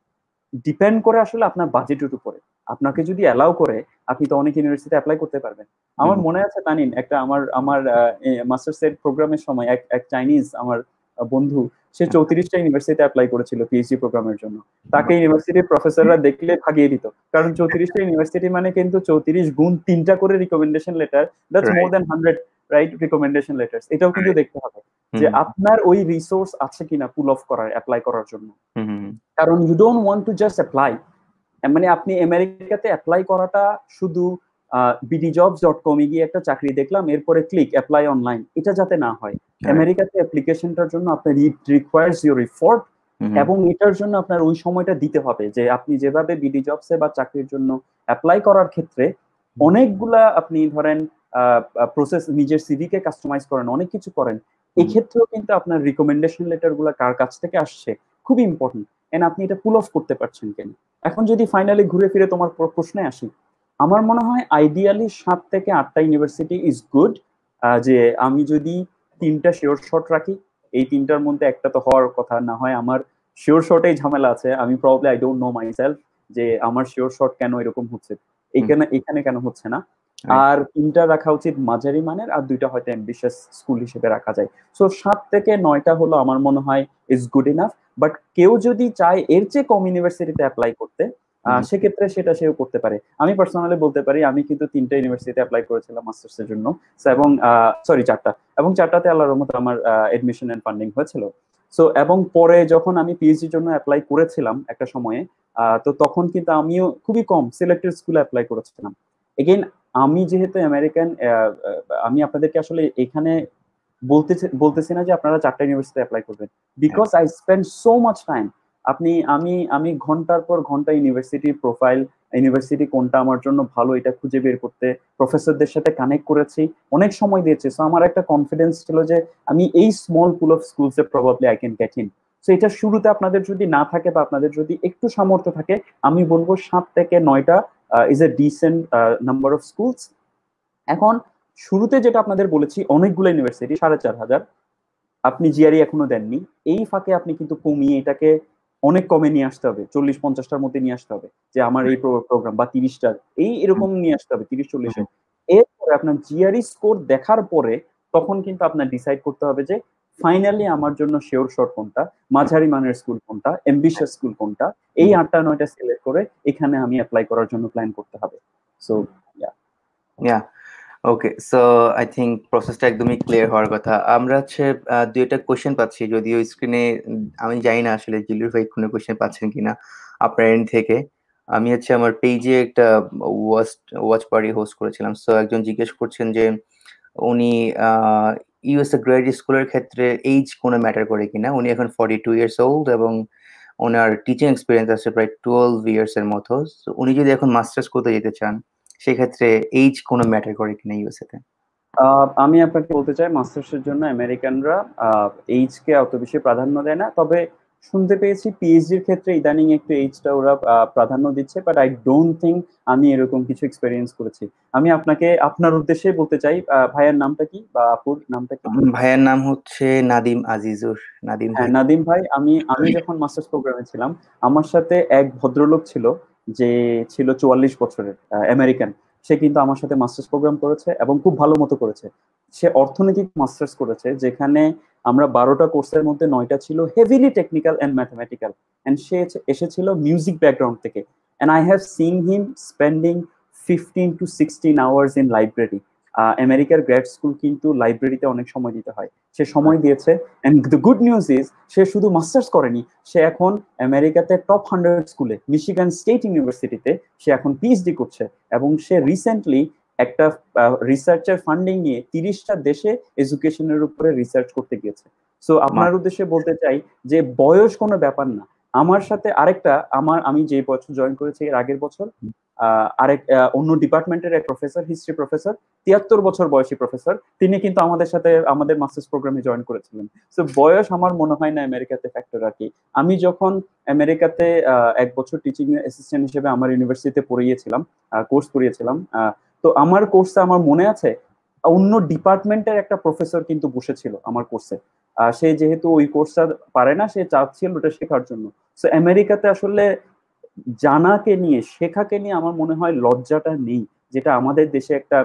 ডিপেন্ড করে আসলে আপনার বাজেটের উপরে, আপনাকে যদি অ্যালাউ করে আপনি তো অনেক ইউনিভার্সিটি অ্যাপ্লাই করতে পারবেন। আমার মনে আছে তানিন, একটা আমার আমার মাস্টার্স এর প্রোগ্রামের সময় এক এক চাইনিজ আমার বন্ধু, সে চৌত্রিশটা ইউনিভার্সিটি অ্যাপ্লাই করেছিল পিএইচডি প্রোগ্রামের জন্য। তাকে ইউনিভার্সিটির প্রফেসররা দেখলে ভাগিয়ে দিত, কারণ চৌত্রিশটা ইউনিভার্সিটি মানে কিন্তু চৌত্রিশ গুণ তিনটা করে recommendation letter, that's more than hundred right recommendation letters. এটাও কিন্তু দেখতে হবে যে আপনার ওই রিসোর্স আছে কিনা পুল অফ করার, অ্যাপ্লাই করার জন্য। কারণ you don't want to just apply, মানে আপনি আমেরিকাতে অ্যাপ্লাই করাটা শুধু বিডি জবস ডট কম এ গিয়ে একটা চাকরি দেখলাম, এরপরে ক্লিক অ্যাপ্লাই অনলাইন, এটা যাতে না হয়। আমেরিকাতে অ্যাপ্লিকেশনটার জন্য আপনার ইট রিকোয়ার্স ইউর এফোর্ট এবং এটার জন্য আপনার ওই সময়টা দিতে হবে যে আপনি যেভাবে বিডি জবসে বা চাকরির জন্য অ্যাপ্লাই করার ক্ষেত্রে অনেকগুলা আপনি ধরেন প্রসেস নিজের সিভি কে কাস্টমাইজ করেন, অনেক কিছু করেন, এই ক্ষেত্রেও কিন্তু আপনার রিকমেন্ডেশন লেটার গুলা কার কাছ থেকে আসছে খুব ইম্পর্টেন্ট, এন্ড আপনি এটা পুল অফ করতে পারছেন কিনা। এখন যদি ফাইনালি ঘুরে ফিরে তোমার প্রশ্নে আসি, আমার মনে হয় আইডিয়ালি সাত থেকে আটটা ইউনিভার্সিটি ইজ গুড। যে আমি যদি তিনটা শিওর শট রাখি, এই তিনটার মধ্যে একটা তো হওয়ার কথা, না হয় আমার শিওর শটেই ঝামেলা আছে, আমি probably I don't know myself যে আমার শিওর শট কেন এরকম হচ্ছে, এখানে এখানে কেন হচ্ছে না। আর তিনটা রাখা উচিত মাঝারি মানের, আর দুইটা হয়তো অ্যাম্বিশিয়াস স্কুল হিসেবে রাখা যায়। সো সাত থেকে নয়টা হলো আমার মনে হয় ইজ গুড ইনাফ। বাট কেউ যদি চায় এর চেয়ে কম ইউনিভার্সিটিতে অ্যাপ্লাই করতে, সেক্ষেত্রে সেটা সেও করতে পারে। আমি পার্সোনালি বলতে পারি আমি কিন্তু তিনটা ইউনিভার্সিটিতে অ্যাপ্লাই করেছিলাম মাস্টার্স এর জন্য, এবং সরি চারটা, এবং চারটাতে আল্লাহর রহমতে আমার এডমিশন এন্ড ফান্ডিং হয়েছিল। সো এবং পরে যখন আমি পিএইচডির জন্য অ্যাপ্লাই করেছিলাম একটা সময়ে, তো তখন কিন্তু আমিও খুবই কম সিলেক্টেড স্কুলে অ্যাপ্লাই করেছিলাম। এগেইন আমি যেহেতু আমেরিকান, আমি আপনাদেরকে আসলে এখানে বলতেছি বলতেছি না যে আপনারা চারটা ইউনিভার্সিটি অ্যাপ্লাই করবেন, because I spend so much time. আপনি আমি আমি ঘন্টার পর ঘন্টা ইউনিভার্সিটি প্রোফাইল, ইউনিভার্সিটি কোনটা আমার জন্য ভালো এটা খুঁজে বের করতে, প্রফেসরদের সাথে কানেক্ট করেছি, অনেক সময় দিয়েছি। সো আমার একটা কনফিডেন্স ছিল যে আমি এই স্মল পুল অফ স্কুলসে probably I can get in. So এটা শুরুতে আপনাদের যদি না থাকে বা আপনাদের যদি একটু সামর্থ্য থাকে, আমি বলবো সাত থেকে নয়টা is a decent number of schools. এখন শুরুতে যেটা আপনাদের বলেছি অনেকগুলো ইউনিভার্সিটি, সাড়ে চার হাজার, আপনি জিআরই এখনো দেননি, এই ফাঁকে আপনি কিন্তু কমিয়ে এটাকে অনেক কমে নিয়ে আসতে হবে, চল্লিশ পঞ্চাশটার মধ্যে নিয়ে আসতে হবে যে আমার এই প্রোগ্রাম, বা তিরিশটার এই এরকম নিয়ে আসতে হবে, তিরিশ চল্লিশে। এরপরে আপনার জিআরই স্কোর দেখার পরে তখন কিন্তু আপনার ডিসাইড করতে হবে যে ফাইনালি আমার জন্য শিওর শট কোনটা, মাঝারি মানের স্কুল কোনটা, এম্বিশিয়াস স্কুল কোনটা, এই আটটা নয়টা সিলেক্ট করে এখানে আমি অ্যাপ্লাই করার জন্য প্ল্যান করতে হবে। So yeah yeah okay, so I think প্রসেসটা একদমই ক্লিয়ার হওয়ার কথা। আমরা হচ্ছে দুইটা কোশ্চেন পাচ্ছি, যদিও স্ক্রিনে আমি জানি না আসলে জিলুর ভাই কোনো কোশ্চেন পাচ্ছেন কিনা আপনার এন্ড থেকে। আমি হচ্ছে আমার পেজে একটা ওয়াচ ওয়াচ পার্টি হোস্ট করেছিলাম, সো একজন জিজ্ঞেস করছেন যে উনি ইউএসএ গ্রাজুয়েট স্কুলের ক্ষেত্রে এইজ কোনো ম্যাটার করে কিনা। উনি এখন ফর্টি টু ইয়ার্স ওল্ড এবং ওনার টিচিং এক্সপিরিয়েন্স আছে প্রায় টুয়েলভ ইয়ার্স এর মতো। উনি যদি এখন মাস্টার্স করতে যেতে চান, সেক্ষেত্রে এইজ কোনো ম্যাটার করে কিনা ইউএসএ তে? আমি আপনাকে বলতে চাই মাস্টার্সের জন্য আমেরিকানরা এইজ কে অত বেশি প্রাধান্য দেয় না, তবে শুনতে পেয়েছি পিএইচডির ক্ষেত্রে ইদানিং একটু এইজটা ওরা প্রাধান্য দিচ্ছে, বাট আই ডোন্ট থিঙ্ক আমি এরকম কিছু এক্সপেরিয়েন্স করেছি। আমি আপনাকে আপনার উদ্দেশ্যে বলতে চাই, ভাইয়ের নামটা কি বা আপুর নামটা কি? ভাইয়ের নাম হচ্ছে নাদিম আজিজুর। নাদিম ভাই। হ্যাঁ নাদিম ভাই, আমি আমি যখন মাস্টার্স প্রোগ্রামে ছিলাম আমার সাথে এক ভদ্রলোক ছিল যে ছিল চুয়াল্লিশ বছরের, আমেরিকান। সে কিন্তু আমার সাথে মাস্টার্স প্রোগ্রাম করেছে এবং খুব ভালো মতো করেছে। সে অর্থনৈতিক মাস্টার্স করেছে, যেখানে আমরা বারোটা কোর্সের মধ্যে নয়টা ছিল heavily technical and mathematical, and সে এসেছিল মিউজিক ব্যাকগ্রাউন্ড থেকে। And I have seen him spending fifteen to sixteen hours in library. আমেরিকার গ্র্যাড স্কুল কিন্তু লাইব্রেরিতে অনেক সময় দিতে হয়, সে সময় দিয়েছে। And the good news is সে শুধু মাস্টার্স করেনি, সে এখন আমেরিকাতে টপ হান্ড্রেড স্কুলে মিশিগান স্টেট ইউনিভার্সিটিতে সে এখন পিএইচডি করছে, এবং সে রিসেন্টলি একটা রিসার্চের ফান্ডিং নিয়ে তিরিশটা দেশে এডুকেশনের উপরে রিসার্চ করতে গিয়েছে। সো আপনার উদ্দেশ্যে বলতে চাই যে বয়স কোনো ব্যাপার না। আমার সাথে আরেকটা, আমার আমি যে বছর জয়েন করেছি এর আগের বছর আরেক অন্য ডিপার্টমেন্টের এক প্রফেসর, হিস্ট্রি প্রফেসর, তিয়াত্তর বছর বয়সী প্রফেসর, তিনি কিন্তু আমাদের সাথে আমাদের মাস্টার্স প্রোগ্রামে জয়েন করেছিলেন। সো বয়স আমার মনে হয় না আমেরিকাতে ফ্যাক্টর রাখি। আমি যখন আমেরিকাতে এক বছর টিচিং অ্যাসিস্ট্যান্ট হিসেবে আমার ইউনিভার্সিটিতে পড়িয়েছিলাম, কোর্স করিয়েছিলাম, তো আমার কোর্সে আমার মনে আছে অন্য ডিপার্টমেন্টের একটা প্রফেসর কিন্তু বসেছিল আমার কোর্সে। সে যেহেতু ওই কোর্সটা পারে না, সে চাচ্ছিল ওটা শেখার জন্য। সো আমেরিকাতে আসলে জানাকে নিয়ে, শেখাকে নিয়ে আমার মনে হয় লজ্জাটা নেই, যেটা আমাদের দেশে একটা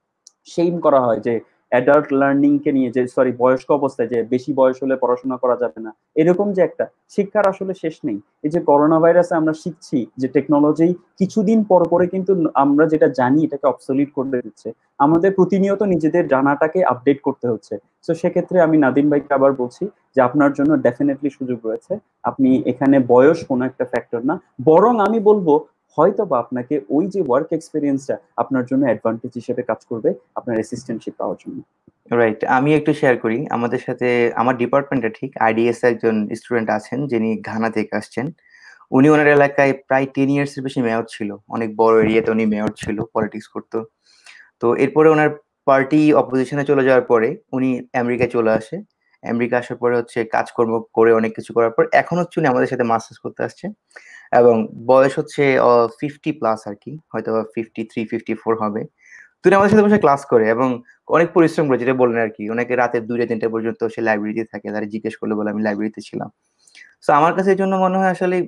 শেম করা হয় যে অ্যাডাল্ট লার্নিং কে নিয়ে, যে সরি বয়স্ক অবস্থায় যে বেশি বয়স হলে পড়াশোনা করা যাবে না, এরকম যে একটা শিক্ষার আসলে শেষ নেই। এই যে করোনা ভাইরাসে আমরা শিখছি যে টেকনোলজি কিছুদিন পর পরে কিন্তু আমরা যেটা জানি এটাকে অবসলিট করে দিচ্ছে, আমাদের প্রতিনিয়ত নিজেদের জানাটাকে আপডেট করতে হচ্ছে। তো সেক্ষেত্রে আমি নাদিম ভাইকে আবার বলছি যে আপনার জন্য ডেফিনেটলি সুযোগ রয়েছে। আপনি এখানে বয়স কোনো একটা ফ্যাক্টর না, বরং আমি বলবো হয়তো বা আপনাকে ওই যে ওয়ার্ক এক্সপিরিয়েন্সটা আপনার জন্য অ্যাডভান্টেজ হিসেবে কাজ করবে আপনার অ্যাসিস্ট্যান্টশিপ পাওয়ার জন্য। রাইট, আমি একটু শেয়ার করি। আমাদের সাথে আমার ডিপার্টমেন্টে ঠিক আইডিএস একজন স্টুডেন্ট আছেন যিনি ঘানা থেকে আসছেন। উনি ওনার এলাকায় প্রায় টেন ইয়ার্স এর বেশি মেয়র ছিল, অনেক বড় এরিয়াতে উনি মেয়র ছিল, পলিটিক্স করতো। তো এরপরে ওনার পার্টি অপোজিশনে চলে যাওয়ার পরে উনি আমেরিকায় চলে আসে। আমেরিকা আসার পরে হচ্ছে কাজকর্ম করে অনেক কিছু করার পর এখন হচ্ছে উনি আমাদের সাথে মাস্টার্স করতে আসছে এবং বয়স হচ্ছে ফিফটি প্লাস আর কি, হয়তো ফিফটি থ্রি ফিফটি ফোর হবে। তিনি আমাদের সাথে বসে ক্লাস করে এবং অনেক পরিশ্রম করে, যেটা বললেন আর কি। অনেকে রাতের দুইটা তিনটা পর্যন্ত সে লাইব্রেরিতে থাকে, তারা জিজ্ঞেস করলে বলে আমি লাইব্রেরিতে ছিলাম। তো আমার কাছে এই জন্য মনে হয় আসলে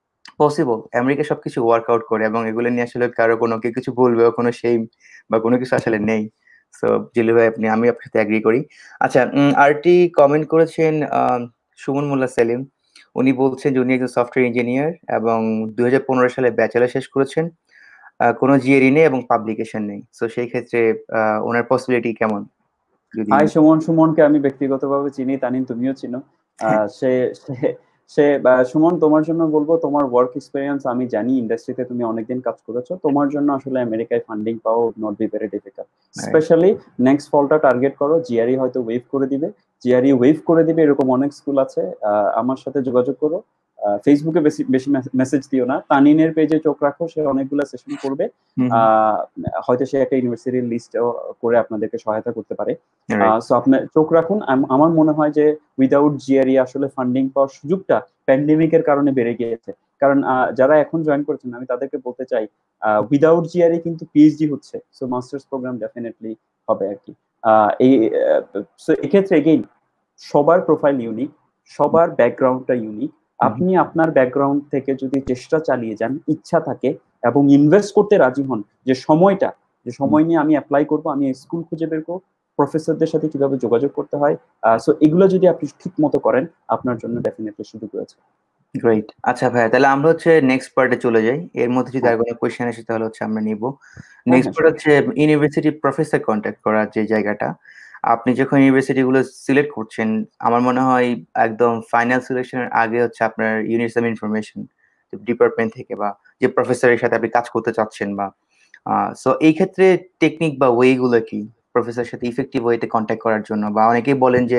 পসিবল আমেরিকা সবকিছু ওয়ার্কআউট করে এবং এগুলো নিয়ে আসলে কারো কোনো কেউ কিছু বলবেও কোনো সেই বা কোনো কিছু আসলে নেই। সো জিলু ভাই, আপনি আমি আপনার সাথে এগ্রি করি। আচ্ছা, আরটি কমেন্ট করেছেন আহ, সুমন মোল্লা সেলিম। উনি বলছেন যে উনি একজন সফটওয়্যার ইঞ্জিনিয়ার এবং দুই হাজার পনেরো সালে ব্যাচেলর শেষ করেছেন। আহ, কোনো জিএরই নেই এবং পাবলিকেশন নেই। সো সেই ক্ষেত্রে আহ, ওনার পসিবিলিটি কেমন যদি? হাই সুমন, সুমনকে আমি ব্যক্তিগতভাবে চিনি, তানিন তুমিও চিনো। আহ, সে সে সে আহ, সুমন, তোমার জন্য বলবো, তোমার ওয়ার্ক এক্সপিরিয়েন্স আমি জানি, ইন্ডাস্ট্রিতে তুমি অনেকদিন কাজ করেছো, তোমার জন্য আসলে আমেরিকায় ফান্ডিং পাও not be very difficult. Specially next ফলটা টার্গেট করো, জিআরই হয়তো ওয়েভ করে দিবে, জিআরই ওয়েভ করে দিবে এরকম অনেক স্কুল আছে। আহ, আমার সাথে যোগাযোগ করো। ফেসবুকে বেশি বেশি মেসেজ দিও না, তানিনের পেজে চোখ রাখো, সে অনেকগুলো সেশন করবে। হুম হুম। আহ, হয়তো সে একটা ইউনিভার্সিটির লিস্ট করে আপনাদেরকে সহায়তা করতে পারে। রাইট। সো আপনি চোখ রাখুন। আম- আমার মনে হয় যে উইদাউট জিআরই আসলে ফান্ডিং পাওয়ার সুযোগটা প্যান্ডেমিকের কারণে বেড়ে গিয়েছে। কারণ আহ, যারা এখন জয়েন করেছেন আমি তাদেরকে বলতে চাই, উইদাউট জিআরই কিন্তু পিএইচডি হচ্ছে, সো মাস্টার্স প্রোগ্রাম ডেফিনেটলি হবে আর কি। আহ, এই সো এক্ষেত্রে এগেইন সবার প্রোফাইল ইউনিক, সবার ব্যাকগ্রাউন্ডটা ইউনিক। আপনি আপনার ব্যাকগ্রাউন্ড থেকে যদি চেষ্টা চালিয়ে যান, ইচ্ছা থাকে এবং ইনভেস্ট করতে রাজি হন, যে সময়টা, যে সময় নিয়ে আমি অ্যাপ্লাই করব, আমি স্কুল খুঁজে বের করবো, প্রফেসরদের সাথে কিভাবে যোগাযোগ করতে হয়, সো এগুলো যদি আপনি ঠিক মতো করেন, আপনার জন্য ডেফিনেটলি সুযোগ রয়েছে। গ্রেট। আচ্ছা ভাইয়া, তাহলে আমরা হচ্ছে নেক্সট পার্টে চলে যাই। এর মধ্যে যদি হ্যাঁ আর কোনো কোয়েশ্চেন আসে তাহলে হচ্ছে আমরা নিব। হ্যাঁ নেক্সট হ্যাঁ পার্ট সমস্যা হচ্ছে ইউনিভার্সিটি প্রফেসর কন্ট্যাক্ট করার যে জায়গাটা। আপনি যখন ইউনিভার্সিটি গুলো সিলেক্ট করছেন, আমার মনে হয় একদম ফাইনাল সিলেকশনের আগে হচ্ছে আপনার ইউনিট সাম ইনফরমেশন ডিপার্টমেন্ট থেকে বা যে প্রফেসরের সাথে আপনি কাজ করতে চাচ্ছেন বা সো এই ক্ষেত্রে টেকনিক বা ওয়ে গুলো কি প্রফেসরের সাথে ইফেক্টিভ ওয়েতে কন্ট্যাক্ট করার জন্য? বা অনেকেই বলেন যে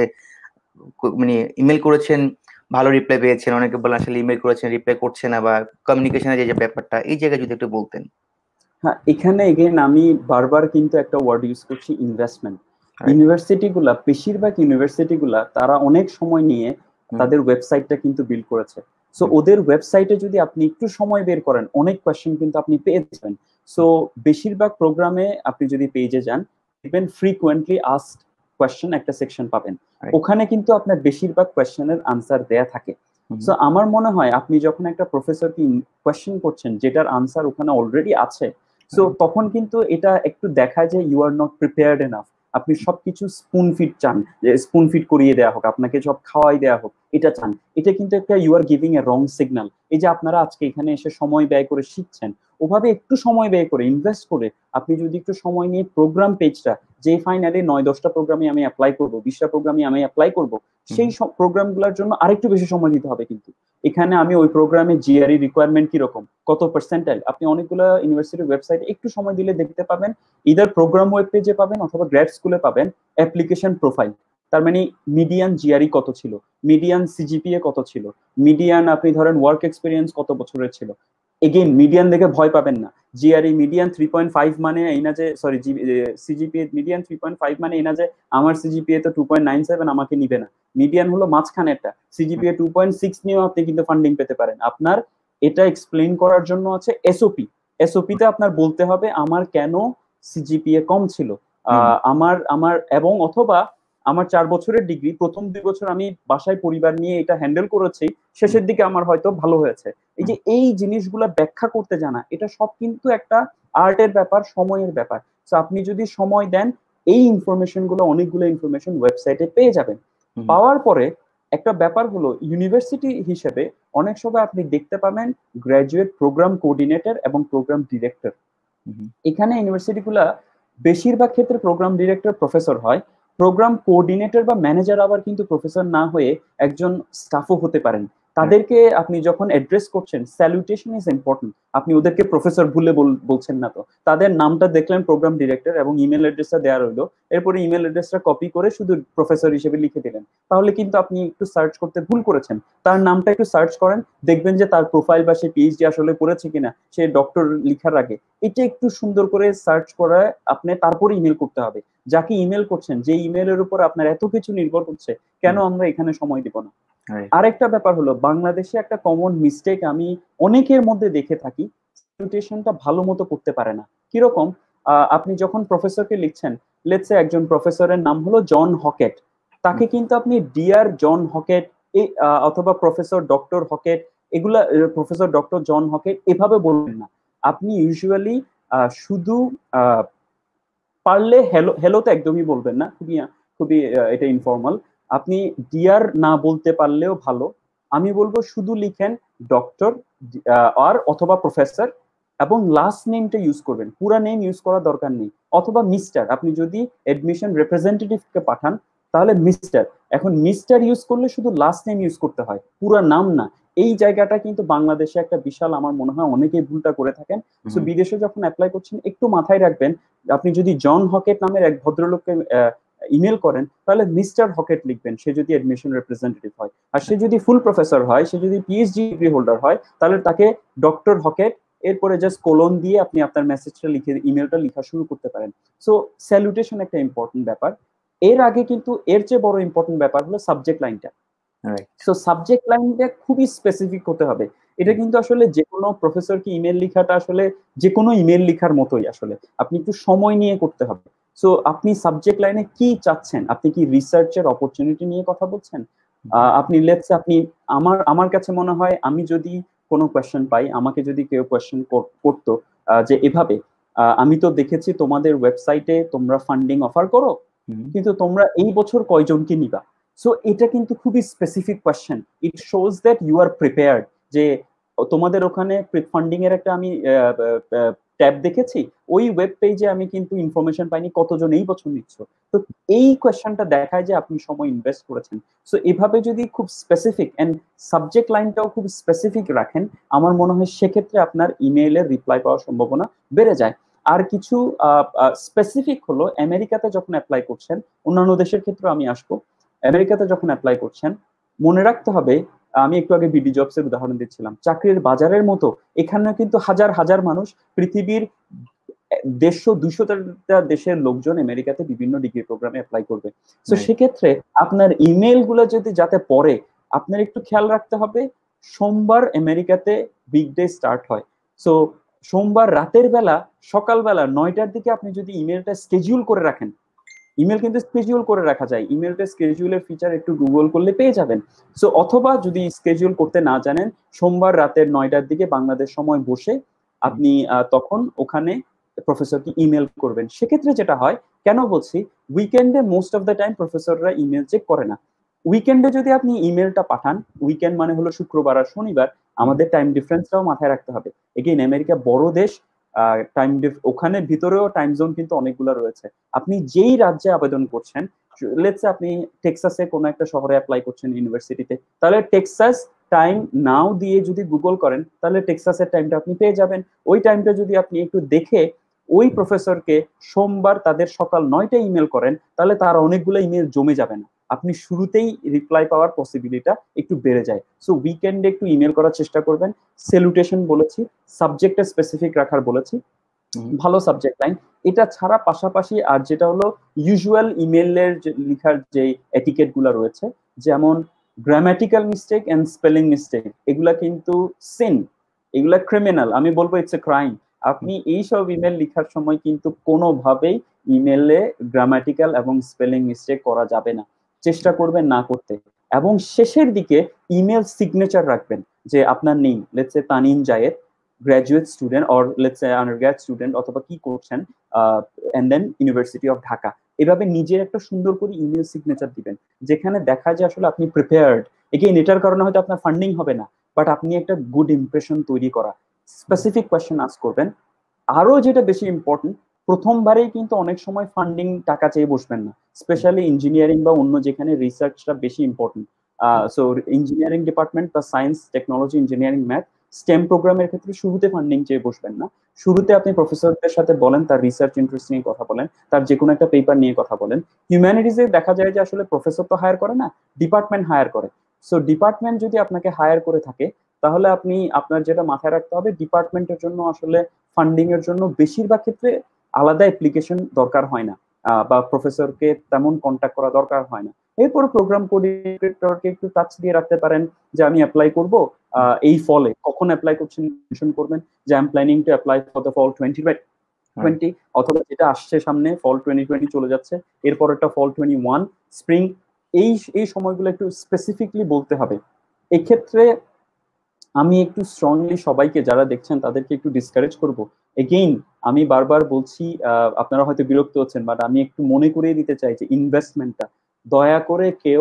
কো- মানে ইমেল করেছেন, ভালো রিপ্লাই পেয়েছেন, অনেকে বলেন আসলে ইমেল করেছেন রিপ্লাই করছে না, বা কমিউনিকেশনের যে যে ব্যাপারটা এই জায়গায় যদি একটু বলতেন। হ্যাঁ, এখানে এগেন আমি বারবার কিন্তু একটা ওয়ার্ড ইউজ করছি, ইনভেস্টমেন্ট। রাইট। ইউনিভার্সিটি গুলা, বেশিরভাগ ইউনিভার্সিটি গুলা তারা অনেক সময় নিয়ে হুম তাদের ওয়েবসাইটটা কিন্তু বিল্ড করেছে। সো হুম ওদের ওয়েবসাইটে যদি আপনি একটু সময় বের করেন, অনেক কোয়েশ্চেন কিন্তু আপনি পেয়ে যাবেন। সো বেশিরভাগ প্রোগ্রামে আপনি যদি পেজে যান, দেখবেন ফ্রিকুয়েন্টলি আস্কড কোয়েশ্চেন একটা সেকশন পাবেন, রাইট। ওখানে কিন্তু আপনার বেশিরভাগ কোয়েশ্চেনের আনসার দেয়া থাকে। হুম সো আমার মনে হয় আপনি যখন একটা প্রফেসরকে কোয়েশ্চেন করছেন যেটার আনসার ওখানে অলরেডি আছে, সো রাইট। তখন কিন্তু এটা একটু দেখায় যে you are not prepared enough. আপনি সবকিছু স্পুন ফিড চান, যে স্পুন ফিড করিয়ে দেওয়া হোক, আপনাকে সব খাওয়াই দেওয়া হোক, এটা চান। এটা কিন্তু একটা you are giving a wrong signal. এই যে আপনারা আজকে এখানে এসে সময় ব্যয় করে শিখছেন, ওভাবে একটু সময় ব্যয় করে ইনভেস্ট করে আপনি যদি একটু সময় নিয়ে প্রোগ্রাম পেজটা, যে ফাইনালি নয় দশটা প্রোগ্রামে আমি অ্যাপ্লাই করবো, বিশটা প্রোগ্রামে আমি অ্যাপ্লাই করবো, হুম সেই সব প্রোগ্রামগুলোর জন্য আরেকটু বেশি সময় দিতে হবে। কিন্তু এখানে আমি ওই প্রোগ্রামে জিআরই রিকোয়ারমেন্ট কিরকম, কত পার্সেন্টাইল, আপনি অনেকগুলো ইউনিভার্সিটির ওয়েবসাইটে একটু সময় দিলে দেখতে পাবেন। ইদার প্রোগ্রাম ওয়েব পেজে পাবেন অথবা গ্র্যাড স্কুলে পাবেন অ্যাপ্লিকেশন প্রোফাইল। তার মানে মিডিয়ান জিআরই কত ছিল, মিডিয়ান সিজিপিএ কত ছিল, মিডিয়ান আপনি ধরেন ওয়ার্ক এক্সপিরিয়েন্স কত বছরের ছিল। এগেইন মিডিয়ান দেখে ভয় পাবেন না। GRE median three point five মানে এই না যে, sorry, CGPA median three point five মানে এই না যে আমার সিজিপিএ তো টু পয়েন্ট নাইন সেভেন, আমাকে নিবে না। মিডিয়ান হলো মাঝখানে একটা, সিজিপিএ টু পয়েন্ট সিক্স নিয়েও আপনি কিন্তু ফান্ডিং পেতে পারেন। আপনার এটা এক্সপ্লেইন করার জন্য আছে এসওপি। এসওপি তে আপনার বলতে হবে আমার কেন সিজিপিএ কম ছিল, হুম আহ, আমার আমার এবং অথবা আমার চার বছরের ডিগ্রি, প্রথম দুই বছর আমি বাসায় পরিবার নিয়ে এটা হ্যান্ডেল করেছি, হুম শেষের দিকে আমার হয়তো ভালো হয়েছে। এই হুম যে এই জিনিসগুলো ব্যাখ্যা করতে জানা, এটা সব কিন্তু একটা আর্টের ব্যাপার, সময়ের ব্যাপার। তো আপনি যদি সময় দেন, এই ইনফরমেশন গুলো, অনেকগুলো ইনফরমেশন ওয়েবসাইটে পেয়ে যাবেন। হুম পাওয়ার পরে একটা ব্যাপার হলো, ইউনিভার্সিটি হিসেবে অনেক সময় আপনি দেখতে পাবেন গ্রাজুয়েট প্রোগ্রাম কোঅর্ডিনেটর এবং প্রোগ্রাম ডিরেক্টর। হুম এখানে ইউনিভার্সিটিগুলা বেশিরভাগ ক্ষেত্রে প্রোগ্রাম ডিরেক্টর প্রফেসর হয়, প্রোগ্রাম কোঅর্ডিনেটর বা ম্যানেজার আবার কিন্তু প্রফেসর না হয়ে একজন স্টাফও হতে পারেন। তাদেরকে আপনি যখন অ্যাড্রেস করছেন, স্যালুটেশন ইজ ইম্পর্টেন্ট। আপনি ওদেরকে প্রফেসর ভুলে বলছেন না তো। তাদের নামটা দেখলেন প্রোগ্রাম ডিরেক্টর এবং ইমেল অ্যাড্রেসটা দেওয়া রইলো, এরপরে ইমেল অ্যাড্রেসটা কপি করে শুধু প্রফেসর হিসেবে লিখে দিলেন, তাহলে কিন্তু আপনি একটু সার্চ করতে ভুল করেছেন। তার নামটা একটু সার্চ করেন, দেখবেন যে তার প্রোফাইল বা সে পিএইচডি আসলে করেছে কিনা, সে ডক্টর লিখার আগে এটা একটু সুন্দর করে সার্চ করে আপনি তারপরে ইমেল করতে হবে। যাকে ইমেল করছেন, যে ইমেলের উপর আপনার এত কিছু নির্ভর করছে, কেন আমরা এখানে সময় দিব না? আরেকটা ব্যাপার হলো, বাংলাদেশে একটা কমন মিস্টেক আমি অনেকের মধ্যে দেখে থাকি, স্যালুটেশনটা ভালো মতো করতে পারে না। কিরকম? আপনি যখন প্রফেসরকে লিখছেন, লেটস সে একজন প্রফেসরের নাম হলো জন হকেট, তাকে কিন্তু আপনি ডিয়ার জন হকেট অথবা প্রফেসর ডক্টর হকেট, এগুলা প্রফেসর ডক্টর জন হকেট এভাবে বলবেন না। আপনি ইউজুয়ালি শুধু পারলে হেলো, হেলো তো একদমই বলবেন না, খুবই খুবই এটা ইনফর্মাল। আপনি ডিয়ার না বলতে পারলেও ভালো, আমি বলবো শুধু লিখেন ডক্টর আর অথবা প্রফেসর এবং লাস্ট নেমটা ইউজ করবেন, পুরা নেম ইউজ করার দরকার নেই। অথবা মিস্টার, আপনি যদি এডমিশন রিপ্রেজেন্টেটিভকে পাঠান তাহলে মিস্টার। এখন মিস্টার ইউজ করলে শুধু লাস্ট নেম ইউজ করতে হয়, পুরা নাম না। এই জায়গাটা কিন্তু বাংলাদেশে একটা বিশাল, আমার মনে হয় অনেকেই ভুলটা করে থাকেন। সো বিদেশে যখন অ্যাপ্লাই করছেন একটু মাথায় রাখবেন, আপনি যদি জন হকেট নামের এক ভদ্রলোককে ইমেল করেন তাহলে মিস্টার হকেট লিখবেন, সে যদি এডমিশন রিপ্রেজেন্টেটিভ হয়। আর সে যদি ফুল প্রফেসর হয়, সে যদি পিএইচডি ডিগ্রি হোল্ডার হয়, তাহলে তাকে ডক্টর হকেট, এরপরে জাস্ট কোলন দিয়ে আপনি আপনার মেসেজটা লিখে, ইমেলটা লেখা শুরু করতে পারেন। সো স্যালুটেশন একটা ইম্পর্টেন্ট ব্যাপার। এর আগে কিন্তু এর চেয়ে বড় ইম্পর্টেন্ট ব্যাপার হলো সাবজেক্ট লাইনটা। সো সাবজেক্ট লাইনটা খুবই স্পেসিফিক হতে হবে। এটা কিন্তু আসলে যে কোনো প্রফেসরকে ইমেল লেখাটা আসলে যে কোনো ইমেল লেখার মতোই, আসলে আপনি একটু সময় নিয়ে করতে হবে। সো আপনি সাবজেক্ট লাইনে কি চাচ্ছেন? আপনি কি রিসার্চের অপরচুনিটি নিয়ে কথা বলছেন? আপনি লেটস আপনি, আমার আমার কাছে মনে হয় আমি যদি কোনো কোয়েশ্চেন পাই, আমাকে যদি কেউ কোয়েশ্চেন করতো যে এভাবে, আমি তো দেখেছি তোমাদের ওয়েবসাইটে তোমরা ফান্ডিং অফার করো, কিন্তু তোমরা এই বছর কয়জনকে নিবা? সো এটা কিন্তু খুবই specific question. It shows that you are prepared, যে তোমাদের ওখানে ফান্ডিং এর একটা আমি ট্যাব দেখেছি, ওই ওয়েব পেজে আমি কিন্তু ইনফরমেশন পাইনি কতজন এই বছর নিচ্ছ। তো এই কোয়েশ্চেনটা দেখায় যে আপনি সময় ইনভেস্ট করেছেন। সো এভাবে যদি খুব স্পেসিফিক এন্ড সাবজেক্ট লাইনটাও খুব স্পেসিফিক রাখেন, আমার মনে হয় সেক্ষেত্রে আপনার ইমেইলের রিপ্লাই পাওয়ার সম্ভাবনা বেড়ে যায়। আর কিছু স্পেসিফিক হলো, আমেরিকাতে যখন অ্যাপ্লাই করছেন, অন্যান্য দেশের ক্ষেত্রে আমি আসবো, আমেরিকাতে যখন অ্যাপ্লাই করছেন মনে রাখতে হবে, আমি একটু আগে বিডি জবস এর উদাহরণ দিচ্ছিলাম, চাকরির বাজারের মতো এখানে কিন্তু হাজার হাজার মানুষ, পৃথিবীর দেড়শো দুইশোটা দেশের লোকজন আমেরিকাতে বিভিন্ন ডিগ্রি প্রোগ্রামে অ্যাপ্লাই করবে। তো সেক্ষেত্রে আপনার ইমেল গুলো যদি যাতে পড়ে, আপনার একটু খেয়াল রাখতে হবে, সোমবার আমেরিকাতে বিগ ডে স্টার্ট হয়। সো সোমবার রাতের বেলা, সকালবেলা নয়টার দিকে আপনি যদি ইমেলটা স্কেডিউল করে রাখেন, ইমেল কিন্তু স্কেডিউল করে রাখা যায়, ইমেলটা স্কেডিউলের ফিচার একটু গুগল করলে পেয়ে যাবেন। সো অথবা যদি স্কেডিউল করতে না জানেন, সোমবার রাতের নয়টার দিকে বাংলাদেশ সময় বসে আপনি তখন ওখানে প্রফেসরকে ইমেল করবেন। সেক্ষেত্রে যেটা হয়, কেন বলছি, উইকেন্ডে মোস্ট অফ দ্য টাইম প্রফেসররা ইমেল চেক করে না। উইকেন্ডে যদি আপনি ইমেলটা পাঠান, উইকেন্ড মানে হলো শুক্রবার আর শনিবার, আমাদের টাইম ডিফারেন্সটাও মাথায় রাখতে হবে। এগেইন আমেরিকা বড় দেশ, টাইম ওখানে ভিতরেও টাইম জোন কিন্তু অনেকগুলো রয়েছে। আপনি যেই রাজ্যে আবেদন করছেন, লেটস সে আপনি টেক্সাসে কোনো একটা শহরে অ্যাপ্লাই করছেন ইউনিভার্সিটিতে, তাহলে টেক্সাস টাইম নাও দিয়ে যদি গুগল করেন, তাহলে টেক্সাসের টাইমটা আপনি পেয়ে যাবেন। ওই টাইমটা যদি আপনি একটু দেখে ওই প্রফেসরকে সোমবার তাদের সকাল নয়টায় ইমেল করেন, তাহলে তার অনেকগুলো ইমেল জমে যাবে না, আপনি শুরুতেই রিপ্লাই পাওয়ার পসিবিলিটিটা একটু বেড়ে যায়। সো উইকেন্ডে একটু ইমেল করার চেষ্টা করবেন। স্যালুটেশন বলেছি, সাবজেক্টটা স্পেসিফিক রাখার বলেছি, ভালো সাবজেক্ট লাইন। এটা ছাড়া পাশাপাশি আর যেটা হলো ইউজুয়াল ইমেলের লেখার যে এটিকেট গুলো রয়েছে, যেমন grammatical mistake and spelling mistake, এগুলা কিন্তু সিন, এগুলা ক্রিমিনাল, আমি বলবো ইটস এ ক্রাইম। আপনি এইসব ইমেল লেখার সময় কিন্তু কোনোভাবেই ইমেলে গ্রামাটিক্যাল এবং স্পেলিং মিস্টেক করা যাবে না, চেষ্টা করবেন না করতে। এবং শেষের দিকে ইমেল সিগনেচার রাখবেন, যে আপনার name, let's say Tanim Zayed, graduate student or let's say undergrad student, অথবা কি করছেন, and then university of Dhaka, এভাবে নিজের একটা সুন্দর করে ইমেল সিগনেচার দিবেন, যেখানে দেখা যায় আসলে আপনি প্রিপেয়ার্ড। এগেইন এটার কারণে হয়তো আপনার ফান্ডিং হবে না, বাট আপনি একটা গুড ইমপ্রেশন তৈরি করা। স্পেসিফিক কোয়েশ্চেন আস্ক করবেন। আরো যেটা বেশি ইম্পর্টেন্ট, প্রথমবারেই কিন্তু অনেক সময় ফান্ডিং টাকা চেয়ে বসবেন না, স্পেশালি ইঞ্জিনিয়ারিং বা অন্য যেখানে রিসার্চটা বেশি ইম্পর্টেন্ট। সো ইঞ্জিনিয়ারিং ডিপার্টমেন্ট বা science, technology, engineering, math, STEM প্রোগ্রামের ক্ষেত্রে শুরুতে ফান্ডিং চেয়ে বসবেন না। শুরুতে আপনি প্রফেসরদের সাথে বলেন, তার রিসার্চ ইন্টারেস্ট নিয়ে কথা বলেন, তার যে কোনো একটা পেপার নিয়ে কথা বলেন। হিউম্যানিটিজে দেখা যায় যে আসলে প্রফেসর তো হায়ার করে না, ডিপার্টমেন্ট হায়ার করে। সো ডিপার্টমেন্ট যদি আপনাকে হায়ার করে থাকে, তাহলে আপনি আপনার যেটা মাথায় রাখতে হবে, ডিপার্টমেন্টের জন্য আসলে ফান্ডিং এর জন্য বেশিরভাগ ক্ষেত্রে আলাদা অ্যাপ্লিকেশন দরকার হয় না, বা প্রফেসরকে তেমন কন্ট্যাক্ট করা দরকার হয় না। এরপর প্রোগ্রাম কোঅর্ডিনেটরকে একটু টাচ দিয়ে রাখতে পারেন যে আমি অ্যাপ্লাই করব এই ফলে, কখন অ্যাপ্লাই করছেন মেনশন করবেন যে I am planning to apply for the fall twenty twenty, অথবা যেটা আসছে সামনে ফল টোয়েন্টি টোয়েন্টি চলে যাচ্ছে, এরপর একটা ফল টোয়েন্টি ওয়ান, স্প্রিং, এই এই সময়গুলো একটু স্পেসিফিকলি বলতে হবে। এক্ষেত্রে আমি একটু স্ট্রংলি সবাইকে যারা দেখছেন তাদেরকে একটু ডিসকারেজ করব। এগেইন আমি বারবার বলছি, আপনারা হয়তো বিরক্ত হচ্ছেন, বাট আমি একটু মনে করিয়ে দিতে চাই যে ইনভেস্টমেন্টটা দয়া করে কেউ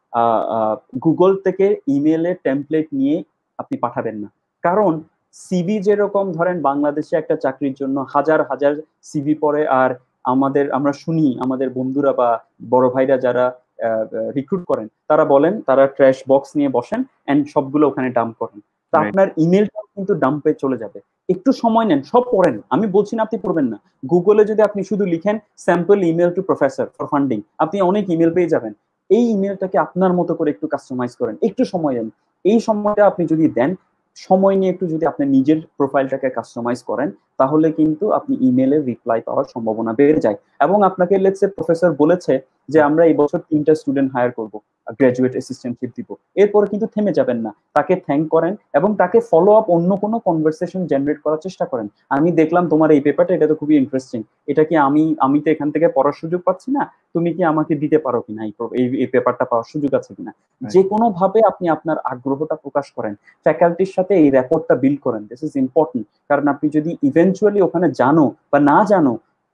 গুগল থেকে ইমেলের টেমপ্লেট নিয়ে আপনি পাঠাবেন না। কারণ সিভি যেরকম ধরেন বাংলাদেশে একটা চাকরির জন্য হাজার হাজার সিভি পড়ে, আর আমাদের আমরা শুনি আমাদের বন্ধুরা বা বড় ভাইরা যারা রিক্রুট করেন তারা বলেন তারা ট্র্যাশ বক্স নিয়ে বসেন এন্ড সবগুলো ওখানে ডাম্প করেন। তা আপনার ইমেলটা কিন্তু ডাম্পে চলে যাবে। একটু সময় নেন, সব পড়েন, আমি বলছি না আপনি পড়বেন না। গুগলে যদি আপনি শুধু লিখেন sample email to professor for funding, আপনি অনেক ইমেল পেয়ে যাবেন। এই ইমেলটাকে আপনার মতো করে একটু কাস্টমাইজ করেন, একটু সময় দেন। এই সময়টা আপনি যদি দেন, সময় নিয়ে একটু যদি আপনি নিজের প্রোফাইলটাকে কাস্টমাইজ করেন, তাহলে কিন্তু আপনি ইমেলের রিপ্লাই পাওয়ার সম্ভাবনা বেড়ে যায়। এবং আপনাকে লেটস সে প্রফেসর বলেছে যে আমরা এই বছর তিনটা স্টুডেন্ট হায়ার করব, গ্রাজুয়েট অ্যাসিস্ট্যান্টশিপ দিব, এরপরে কিন্তু থেমে যাবেন না, তাকে থ্যাংক করেন এবং তাকে ফলো আপ অন্য কোনো কনভারসেশন জেনারেট করার চেষ্টা করেন। আমি দেখলাম তোমার এই পেপারটা, এটা তো খুবই ইন্টারেস্টিং, এটা কি আমি আমি তো এখান থেকে পড়ার সুযোগ পাচ্ছি না, তুমি কি আমাকে দিতে পারো কিনা, এই পেপারটা পাওয়ার সুযোগ আছে কিনা। যে কোনো ভাবে আপনি আপনার আগ্রহটা প্রকাশ করেন, ফ্যাকাল্টির সাথে এই রেপোর্টটা বিল্ড করেন, দিস ইজ ইম্পর্টেন্ট। কারণ আপনি যদি ইভেন্চুয়ালি ওখানে জানো বা না জানো,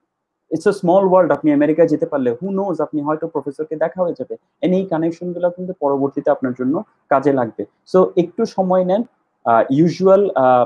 ইটস আ স্মল ওয়ার্ল্ড, আপনি আমেরিকা যেতে পারলে হু নোজ আপনি হয়তো প্রফেসরকে দেখা হয়ে যাবে। এন্ড এই কানেকশন গুলো কিন্তু পরবর্তীতে আপনার জন্য কাজে লাগবে। সো একটু সময় নেন, ইউজুয়াল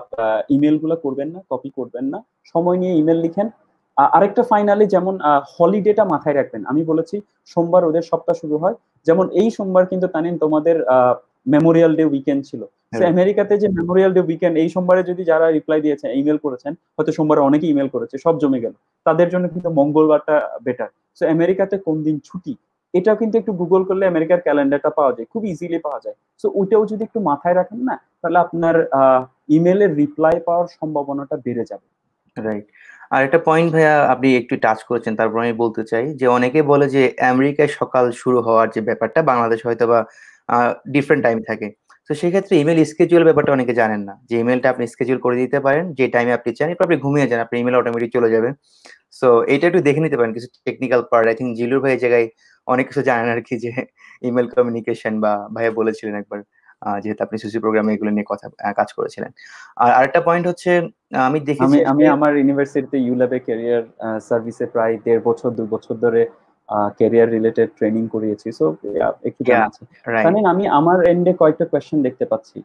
ইমেল গুলো করবেন না, কপি করবেন না, সময় নিয়ে ইমেল লিখেন। আরেকটা ফাইনালি যেমন হলিডেটা মাথায় রাখবেন, আমি বলেছি সোমবার ওদের সপ্তাহ শুরু হয়, যেমন এই সোমবার কিন্তু তানিন তোমাদের মেমোরিয়াল ডে উইকেন্ড ছিল। আমেরিকাতে যে মেমোরিয়াল ডে উইকেন্ড, এই সোমবারে যদি যারা রিপ্লাই দিয়েছেন, ইমেল করেছেন, হয়তো সোমবারে অনেকে ইমেল করেছে, সব জমে গেল, তাদের জন্য কিন্তু মঙ্গলবারটা বেটার। সো আমেরিকাতে কোন দিন ছুটি, এটাও কিন্তু একটু গুগল করলে আমেরিকার ক্যালেন্ডারটা পাওয়া যায়, খুব ইজিলি পাওয়া যায়। সো ওইটাও যদি একটু মাথায় রাখেন না, তাহলে আপনার ইমেলের রিপ্লাই পাওয়ার সম্ভাবনাটা বেড়ে যাবে। রাইট। আর একটা পয়েন্ট ভাইয়া আপনি একটু টাচ করেছেন, তারপর আমি বলতে চাই যে অনেকে বলে যে আমেরিকায় সকাল শুরু হওয়ার যে ব্যাপারটা বাংলাদেশ হয়তো বা ডিফারেন্ট টাইম থাকে। তো সেক্ষেত্রে ইমেল স্কেজুয়াল ব্যাপারটা অনেকে জানেন না, যে ইমেলটা আপনি স্কেজুয়াল করে দিতে পারেন যে টাইমে আপনি চান, এরপর আপনি ঘুমিয়ে যান, আপনার ইমেল অটোমেটিক চলে যাবে। সো এটা একটু দেখে নিতে পারেন, কিছু technical part. I think Zillur ভাই এই জায়গায় অনেক কিছু জানেন আর কি, যে ইমেল কমিউনিকেশন, বা ভাইয়া বলেছিলেন একবার, যেহেতু আপনি সিসি প্রোগ্রামে এগুলো নিয়ে কথা কাজ করেছিলেন। আর আরেকটা পয়েন্ট হচ্ছে আমি দেখেছি, আমি আমি আমার ইউনিভার্সিটিতে ইউল্যাবে ক্যারিয়ার সার্ভিসে প্রায় দেড় বছর দুই বছর ধরে ক্যারিয়ার রিলেটেড ট্রেনিং করিয়েছি। সো একটু জানা আছে। জানেন আমি আমার এন্ডে কয়েকটা কোয়েশ্চেন দেখতে পাচ্ছি।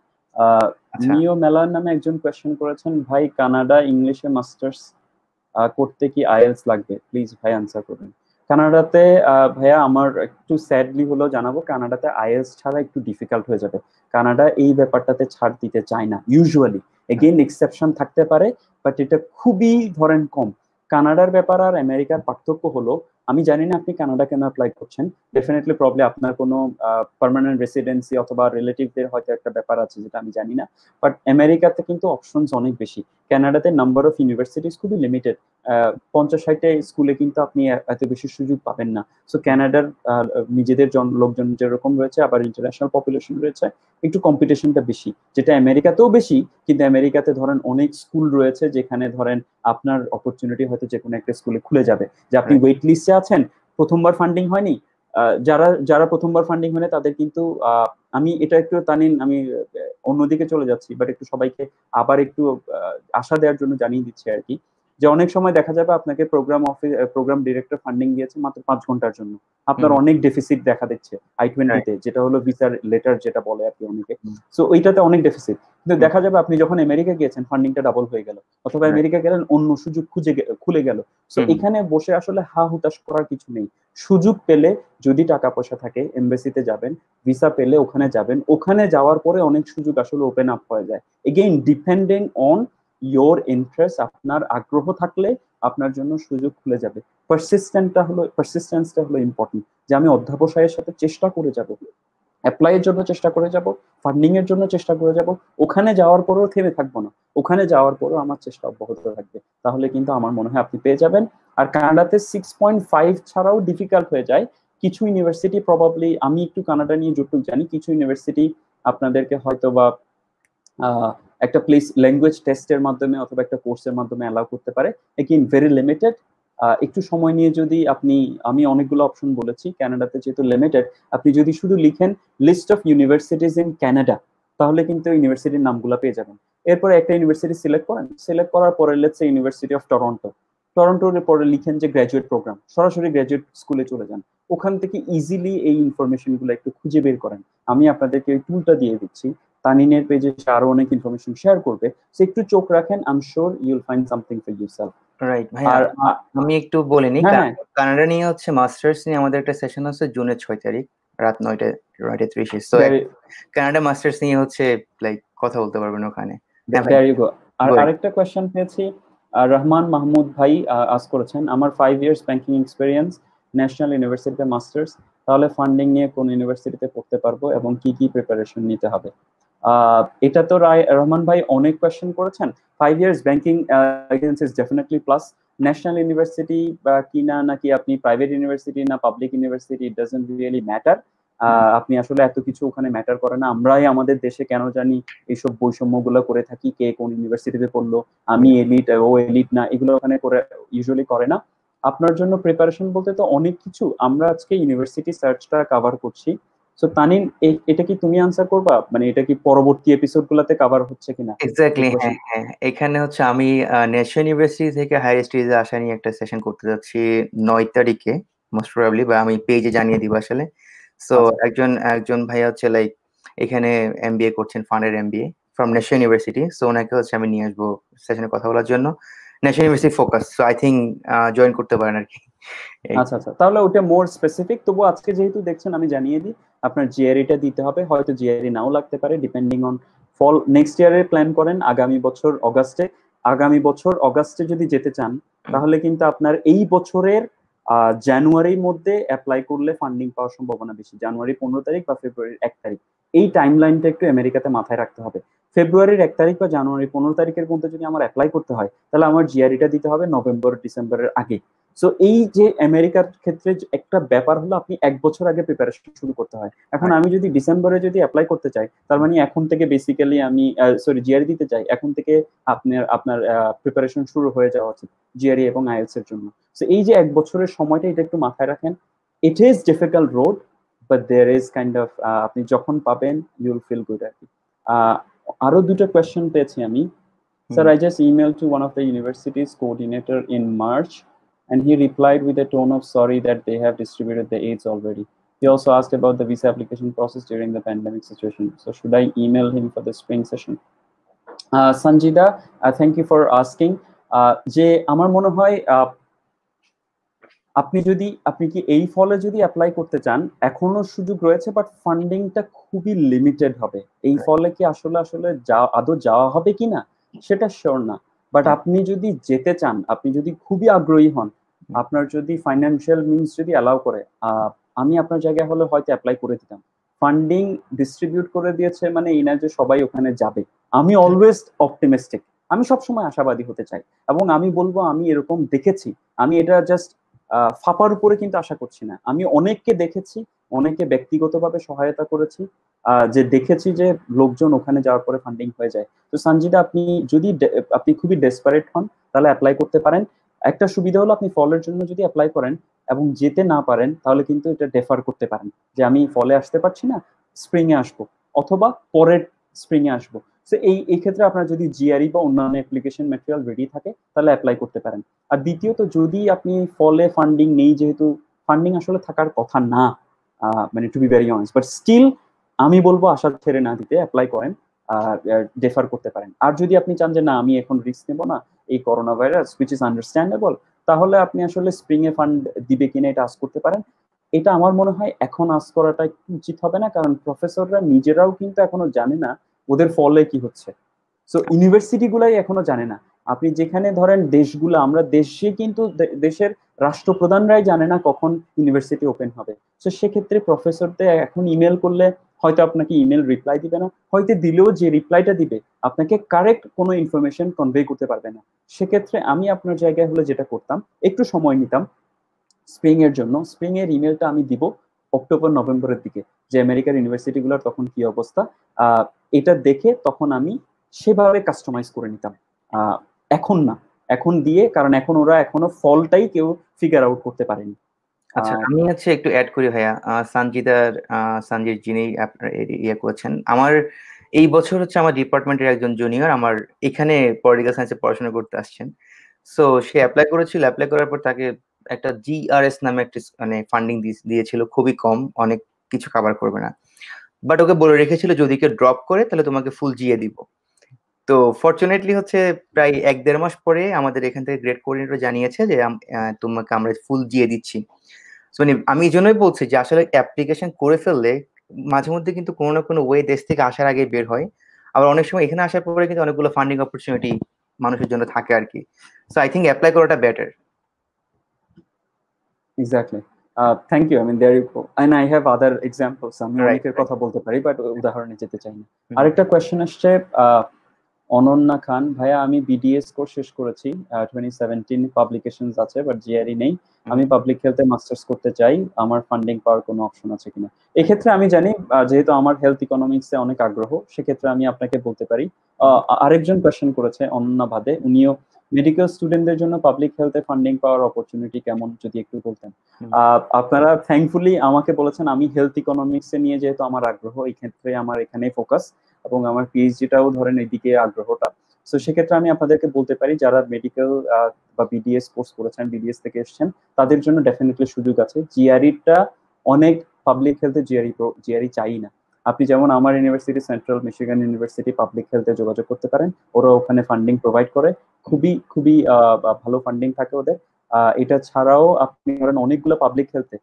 নিও মেলার নামে একজন কোয়েশ্চেন করেছেন, ভাই কানাডা ইংলিশে মাস্টার্স করতে কি আইএলটিএস লাগবে, প্লিজ ভাই আনসার করুন। কানাডাতে ভাইয়া আমার একটু স্যাডলি হলেও জানাবো, কানাডাতে আইএলটিএস ছাড়া একটু ডিফিকাল্ট হয়ে যাবে। কানাডা এই ব্যাপারটাতে ছাড় দিতে চায় না ইউজুয়ালি, এগেইন এক্সেপশন থাকতে পারে, বাট এটা খুবই ধরেন কম। কানাডার ব্যাপার আর আমেরিকার পার্থক্য হলো, আমি জানি না আপনি কানাডা কেন অ্যাপ্লাই করছেন, ডেফিনেটলি প্রবলি আপনার কোনো পার্মানেন্ট রেসিডেন্সি অথবা রিলেটিভদের হয়তো একটা ব্যাপার আছে যেটা আমি জানি না, বাট আমেরিকাতে কিন্তু অপশনস অনেক বেশি। কানাডাতে নাম্বার অফ ইউনিভার্সিটিস খুবই লিমিটেড, পঞ্চাশ ষাটটা স্কুলে কিন্তু আপনি এত বেশি সুযোগ পাবেন না। সো কানাডার নিজেদের লোকজন যেরকম রয়েছে, আবার ইন্টারন্যাশনাল পপুলেশন রয়েছে, একটু কম্পিটিশনটা বেশি, যেটা আমেরিকাতেও বেশি। কিন্তু আমেরিকাতে ধরেন অনেক স্কুল রয়েছে যেখানে ধরেন আপনার অপরচুনিটি হয়তো যে কোনো একটা স্কুলে খুলে যাবে, যে আপনি ওয়েট লিস্টে আছেন, প্রথমবার ফান্ডিং হয়নি, যারা যারা প্রথমবার ফান্ডিং হয়নি তাদের কিন্তু আমি এটা একটু তানিন আমি অন্যদিকে চলে যাচ্ছি, বাট একটু সবাইকে আবার একটু আশা দেওয়ার জন্য জানিয়ে দিচ্ছি আর কি, যে অনেক সময় দেখা যাবে আপনাকে program office program director funding দিয়েছে মাত্র পাঁচ ঘন্টার জন্য, আপনার অনেক ডেফিসিট দেখা দিচ্ছে আই টোয়েন্টিতে, যেটা হলো ভিসার লেটার যেটা বলে আর কি অনেকে। সো ওইটাতে অনেক ডেফিসিট, কিন্তু দেখা যাবে আপনি যখন আমেরিকা গিয়েছেন ফান্ডিংটা ডাবল হয়ে গেল, অথবা আমেরিকা গেলেন অন্য সুযোগ খুঁজে খুলে গেল। সো এখানে বসে আসলে হা হুতাশ করার কিছু নেই। সুযোগ পেলে যদি টাকা পয়সা থাকে এমবাসিতে যাবেন, ভিসা পেলে ওখানে যাবেন, ওখানে যাওয়ার পরে অনেক সুযোগ আসলে ওপেন আপ হয়ে যায়। Again depending on your interest, আপনার আগ্রহ থাকলে আপনার জন্য সুযোগ খুলে যাবে। পারসিস্টেন্টটা হলো পারসিস্টেন্সটা হলো ইম্পর্টেন্ট, যে আমি অধ্যাবসায়ের সাথে চেষ্টা করে যাব, অ্যাপ্লাই এর জন্য চেষ্টা করে যাব, ফান্ডিং এর জন্য চেষ্টা করে যাব, ওখানে যাওয়ার পরেও থেমে থাকবো না, ওখানে যাওয়ার পরেও আমার চেষ্টা অব্যাহত থাকবে, তাহলে কিন্তু আমার মনে হয় আপনি পেয়ে যাবেন। আর কানাডাতে সিক্স পয়েন্ট ফাইভ ছাড়াও ডিফিকাল্ট হয়ে যায় কিছু ইউনিভার্সিটি, প্রবাবলি আমি একটু কানাডা নিয়ে যতটুকু জানি, কিছু ইউনিভার্সিটি আপনাদেরকে হয়তো বা একটা প্লেস ল্যাঙ্গুয়েজ টেস্টের মাধ্যমে অথবা একটা কোর্সের মাধ্যমে অ্যালাউ করতে পারে, এগেইন ভেরি লিমিটেড। একটু সময় নিয়ে যদি আপনি, আমি অনেকগুলো অপশন বলেছি, কানাডাতে যেহেতু লিমিটেড, আপনি যদি শুধু লিখেন list of universities in Canada, তাহলে কিন্তু ইউনিভার্সিটির নামগুলো পেয়ে যাবেন। এরপরে একটা ইউনিভার্সিটি সিলেক্ট করেন, সিলেক্ট করার পরে let's say university of Toronto, টরন্টোর পরে লিখেন যে গ্র্যাজুয়েট প্রোগ্রাম, সরাসরি গ্র্যাজুয়েট স্কুলে চলে যান, ওখান থেকে ইজিলি এই ইনফরমেশন গুলো একটু খুঁজে বের করেন। আমি আপনাদেরকে এই টুলটা দিয়ে দিচ্ছি, তানিনের পেজে আরো অনেক ইনফরমেশন শেয়ার করবে, সো একটু চোখ রাখেন, I am sure you will find something for yourself. Right ভাইয়া, আর আমি একটু বলে নিই, হ্যাঁ হ্যাঁ কানাডা নিয়ে হচ্ছে মাস্টার্স নিয়ে আমাদের একটা সেশন আছে জুনের ছয় তারিখ রাত নয়টা নয়টা ত্রিশে। সো কানাডা মাস্টার্স নিয়ে হচ্ছে লাইক কথা বলতে পারবেন ওখানে। দেয়ার ইউ গো। আর আরেকটা কোয়েশ্চেন পেয়েছি, রহমান মাহমুদ ভাই আস্ক করেছেন, আমার five years banking experience, national ইউনিভার্সিটিতে মাস্টার্স, তাহলে ফান্ডিং নিয়ে কোন ইউনিভার্সিটিতে পড়তে পারবো এবং কি কি প্রিপারেশন নিতে হবে? আহ এটা তো রায় রহমান ভাই অনেক কোয়েশ্চেন করেছেন। Five years banking experience is definitely plus. National university বা কিনা নাকি আপনি প্রাইভেট ইউনিভার্সিটি না public university, it doesn't really matter. আপনি আসলে এত কিছু ওখানে ম্যাটার করে না। আমরাই আমাদের দেশে কেন জানি এইসব বৈষম্যগুলো করে থাকি, কে কোন ইউনিভার্সিটিতে পড়লো, আমি এলিট ও এলিট না, এগুলো ওখানে করে ইউজুয়ালি করে না। আপনার জন্য প্রিপারেশন বলতে তো অনেক কিছু, আমরা আজকে ইউনিভার্সিটি সার্চটা কভার করছি। সো তানিন, এটা কি তুমি আনসার করবা, মানে এটা কি পরবর্তী এপিসোড গুলাতে কভার হচ্ছে কিনা? এক্স্যাক্টলি, হ্যাঁ হ্যাঁ। এখানে হচ্ছে আমি ন্যাশনাল ইউনিভার্সিটি থেকে হায়ার স্টাডিজে আসা নিয়ে একটা সেশন করতে যাচ্ছি নয় তারিখে মোস্ট প্রবাবলি, বা আমি পেজে জানিয়ে দিব আসলে। সো একজন একজন ভাইয়া হচ্ছে লাইক এখানে এমবিএ করছেন, ফান্ডের MBA from national university. So ওনাকে হচ্ছে আমি নিয়ে আসবো সেশনে কথা বলার জন্য, national university focus. So I think join করতে পারেন আর কি। আচ্ছা আচ্ছা, তাহলে ওটা মোর স্পেসিফিক। তবু আজকে যেহেতু দেখছেন আমি জানিয়ে দিই, আপনার জিআরইটা দিতে হবে, হয়তো জিআরই নাও লাগতে পারে ডিপেন্ডিং অন ফল নেক্সট ইয়ারে প্ল্যান করেন। আগামী বছর অগাস্টে, আগামী বছর অগাস্টে যদি যেতে চান, তাহলে কিন্তু আপনার এই বছরের জানুয়ারির মধ্যে অ্যাপ্লাই করলে ফান্ডিং পাওয়ার সম্ভাবনা বেশি। জানুয়ারি পনেরো তারিখ বা ফেব্রুয়ারির এক তারিখ, এই টাইম লাইনটা একটু আমেরিকাতে মাথায় রাখতে হবে। ফেব্রুয়ারির এক তারিখ বা জানুয়ারি পনেরো তারিখের মধ্যে যদি আমার অ্যাপ্লাই করতে হয়, তাহলে আমার জিআরইটা দিতে হবে নভেম্বর ডিসেম্বরের আগে। সো এই যে আমেরিকার ক্ষেত্রে একটা ব্যাপার হলো, আপনি এক বছর আগে প্রিপারেশন শুরু করতে হয়। এখন আমি যদি ডিসেম্বরে যদি অ্যাপ্লাই করতে চাই, তার মানে এখন থেকে বেসিক্যালি আমি সরি জিআরই দিতে চাই, এখন থেকে আপনার আপনার প্রিপারেশন শুরু হয়ে যাওয়া উচিত জিআরই এবং আইএলটিএস এর জন্য। সো এই যে এক বছরের সময়টা, এটা একটু মাথায় রাখেন। It is difficult road, but there is kind of, আপনি যখন পাবেন ইউ উইল ফিল গুড আর কি। আরো দুটো কোয়েশ্চেন পেয়েছি আমি। Sir, I just emailed to one of the university's coordinator in March, and he replied with a tone of sorry that they have distributed the aids already. He also asked about the visa application process during the pandemic situation. So should I email him for the spring session? Uh, Sanjida, uh, thank you for asking. Uh, যে আমার মনে হয় আপনি যদি আপনি কি এই ফলে যদি অ্যাপ্লাই করতে চান, এখনো সুযোগ রয়েছে, বাট ফান্ডিংটা খুবই লিমিটেড হবে। এই ফলে কি আসলে আসলে যা আদৌ যাওয়া হবে কিনা সেটা শিওর না। বাট আপনি যদি যেতে চান, আপনি যদি খুবই আগ্রহী হন, আপনার যদি ফাইন্যান্সিয়াল মিনস যদি অ্যালাউ করে, আমি আপনার জায়গায় হলে হয়তো অ্যাপ্লাই করে দিতাম। ফান্ডিং ডিস্ট্রিবিউট করে দিয়েছে মানে এই না যে সবাই ওখানে যাবে। আমি অলওয়েজ অপটিমিস্টিক, আমি সবসময় আশাবাদী হতে চাই, এবং আমি বলবো আমি এরকম দেখেছি। আমি এটা জাস্ট ফাঁপার উপরে কিন্তু আশা করছি না, আমি অনেককে দেখেছি, অনেকে ব্যক্তিগতভাবে সহায়তা করেছি, যে দেখেছি যে লোকজন ওখানে যাওয়ার পরে ফান্ডিং হয়ে যায়। তো সঞ্জিদা, আপনি যদি আপনি খুবই ডেসপারেট হন, তাহলে অ্যাপ্লাই করতে পারেন। একটা সুবিধা হলো, আপনি ফলের জন্য যদি অ্যাপ্লাই করেন এবং যেতে না পারেন, তাহলে কিন্তু এটা ডেফার করতে পারেন, যে আমি ফলে আসতে পারছি না, স্প্রিং এ আসবো, অথবা পরের স্প্রিং এ আসবো। সো এই এই ক্ষেত্রে আপনার যদি জিআরই বা অন্যান্য অ্যাপ্লিকেশন ম্যাটেরিয়াল রেডি থাকে তাহলে অ্যাপ্লাই করতে পারেন। আর দ্বিতীয়ত যদি আপনি ফলে ফান্ডিং নেই, যেহেতু ফান্ডিং আসলে থাকার কথা না, মানে to be very honest, but still আমি বলবো আশা ছেড়ে না দিতে অ্যাপ্লাই করেন, আর ডেফার করতে পারেন। আর যদি আপনি চান যে না আমি এখন রিস্ক নেবো না এই corona virus, which is understandable, তাহলে আপনি আসলে স্প্রিং এ ফান্ড দিবে কিনা এটা আস করতে পারেন। এটা আমার মনে হয় এখন আস করাটা একটু উচিত হবে না, কারণ প্রফেসররা নিজেরাও কিন্তু এখনো জানে না ওদের ফলে কি হচ্ছে। সো ইউনিভার্সিটি গুলাই এখনো জানে না। আপনি যেখানে ধরেন দেশগুলো, আমরা দেশে কিন্তু দেশের রাষ্ট্রপ্রধানরাই জানে না কখন ইউনিভার্সিটি ওপেন হবে। তো সেক্ষেত্রে প্রফেসরদের এখন ইমেল করলে হয়তো আপনাকে ইমেল রিপ্লাই দিবে না, হয়তো দিলেও যে রিপ্লাইটা দিবে আপনাকে কারেক্ট কোনো ইনফরমেশন কনভে করতে পারবে না। সেক্ষেত্রে আমি আপনার জায়গায় হলে যেটা করতাম, একটু সময় নিতাম স্প্রিং এর জন্য। স্প্রিং এর ইমেলটা আমি দিব অক্টোবর নভেম্বরের দিকে, যে আমেরিকার ইউনিভার্সিটিগুলোর তখন কি অবস্থা, আহ এটা দেখে তখন আমি সেভাবে কাস্টমাইজ করে নিতাম। আহ এখন না, এখন দিয়ে, কারণ এখন ওরা এখনো ফলটাই কেউ ফিগার আউট করতে পারেনি। আচ্ছা, আমি হচ্ছে একটু অ্যাড করি ভাইয়া, সানজিদার সানজিদ যিনি আপনার ইয়ে করছেন, আমার এই বছর হচ্ছে আমার ডিপার্টমেন্টের একজন জুনিয়র আমার এখানে পলিটিক্যাল সায়েন্সে পড়াশোনা করতে আসছেন। সো সে অ্যাপ্লাই করেছিল, অ্যাপ্লাই করার পর তাকে একটা জিআরএস নামে একটা মানে ফান্ডিং দিয়েছিল, খুবই কম, অনেক কিছু কভার করবে না, বাট ওকে বলে রেখেছিল যদি কেউ ড্রপ করে তাহলে তোমাকে ফুল জিএ দিব। তো ফরচুনেটলি হচ্ছে প্রায় এক দেড় মাস পরে আমাদের এখান থেকে গ্রেড কোঅর্ডিনেটর জানিয়েছে যে তোমাকে আমরা ফুল জিএ দিচ্ছি। মানে আমি এই জন্যই বলছি যে আসলে অ্যাপ্লিকেশন করে ফেললে মাঝে মধ্যে কিন্তু কোনো না কোনো ওয়ে দেশ থেকে আসার আগে বের হয়, আবার অনেক সময় এখানে আসার পরে কিন্তু অনেকগুলো ফান্ডিং অপরচুনিটি মানুষের জন্য থাকে আর কি। সো আই থিঙ্ক অ্যাপ্লাই করাটা better. Exactly, thank you. I mean there you go, and I have other examples. আমি রাইট অনেকের রাইট। কথা বলতে পারি, বাট উদাহরণে যেতে চাই না। আরেকটা কোয়েশ্চেন আসছে অনন্যা খান, ভাইয়া আমি বিডিএস কোর্স শেষ করেছি, টোয়েন্টি সেভেন্টিন পাবলিকেশনস আছে বাট জিআরই নেই, আমি পাবলিক হেলথে মাস্টার্স করতে চাই, আমার ফান্ডিং পাওয়ার কোনো অপশন আছে কিনা? এক্ষেত্রে আমি জানি, যেহেতু আমার হেলথ ইকোনমিক্সে অনেক আগ্রহ, সেক্ষেত্রে আমি আপনাকে বলতে পারি। আরেকজন কোয়েশ্চেন করেছে অনন্যা ভাদে, উনিও মেডিকেল স্টুডেন্টদের জন্য পাবলিক হেলথে ফান্ডিং পাওয়ার অপরচুনিটি কেমন, যদি একটু বলতেন। আপনারা থ্যাঙ্কফুলি আমাকে বলেছেন, আমি হেলথ ইকোনমিক্সে নিয়ে যেহেতু আমার আগ্রহ, এই ক্ষেত্রে আমার এখানেই ফোকাস, এবং আমার পিএইচডিটাও ধরেন এদিকে আগ্রহটা। তো সেক্ষেত্রে আমি আপনাদেরকে বলতে পারি যারা মেডিকেল বা বিডিএস কোর্স করেছেন, বিডিএস থেকে এসেছেন, তাদের জন্য ডেফিনেটলি সুযোগ আছে। জিআরইটা অনেক পাবলিক হেলথে জিআরই জিআরই চাই না। আপনি যেমন আমার university, Central Michigan University public হেলথে যোগাযোগ করতে পারেন, ওরা ওখানে ফান্ডিং প্রোভাইড করে, খুবই খুবই ভালো ফান্ডিং থাকে ওদের। এটা ছাড়াও আপনি ধরেন অনেকগুলো পাবলিক হেলথে,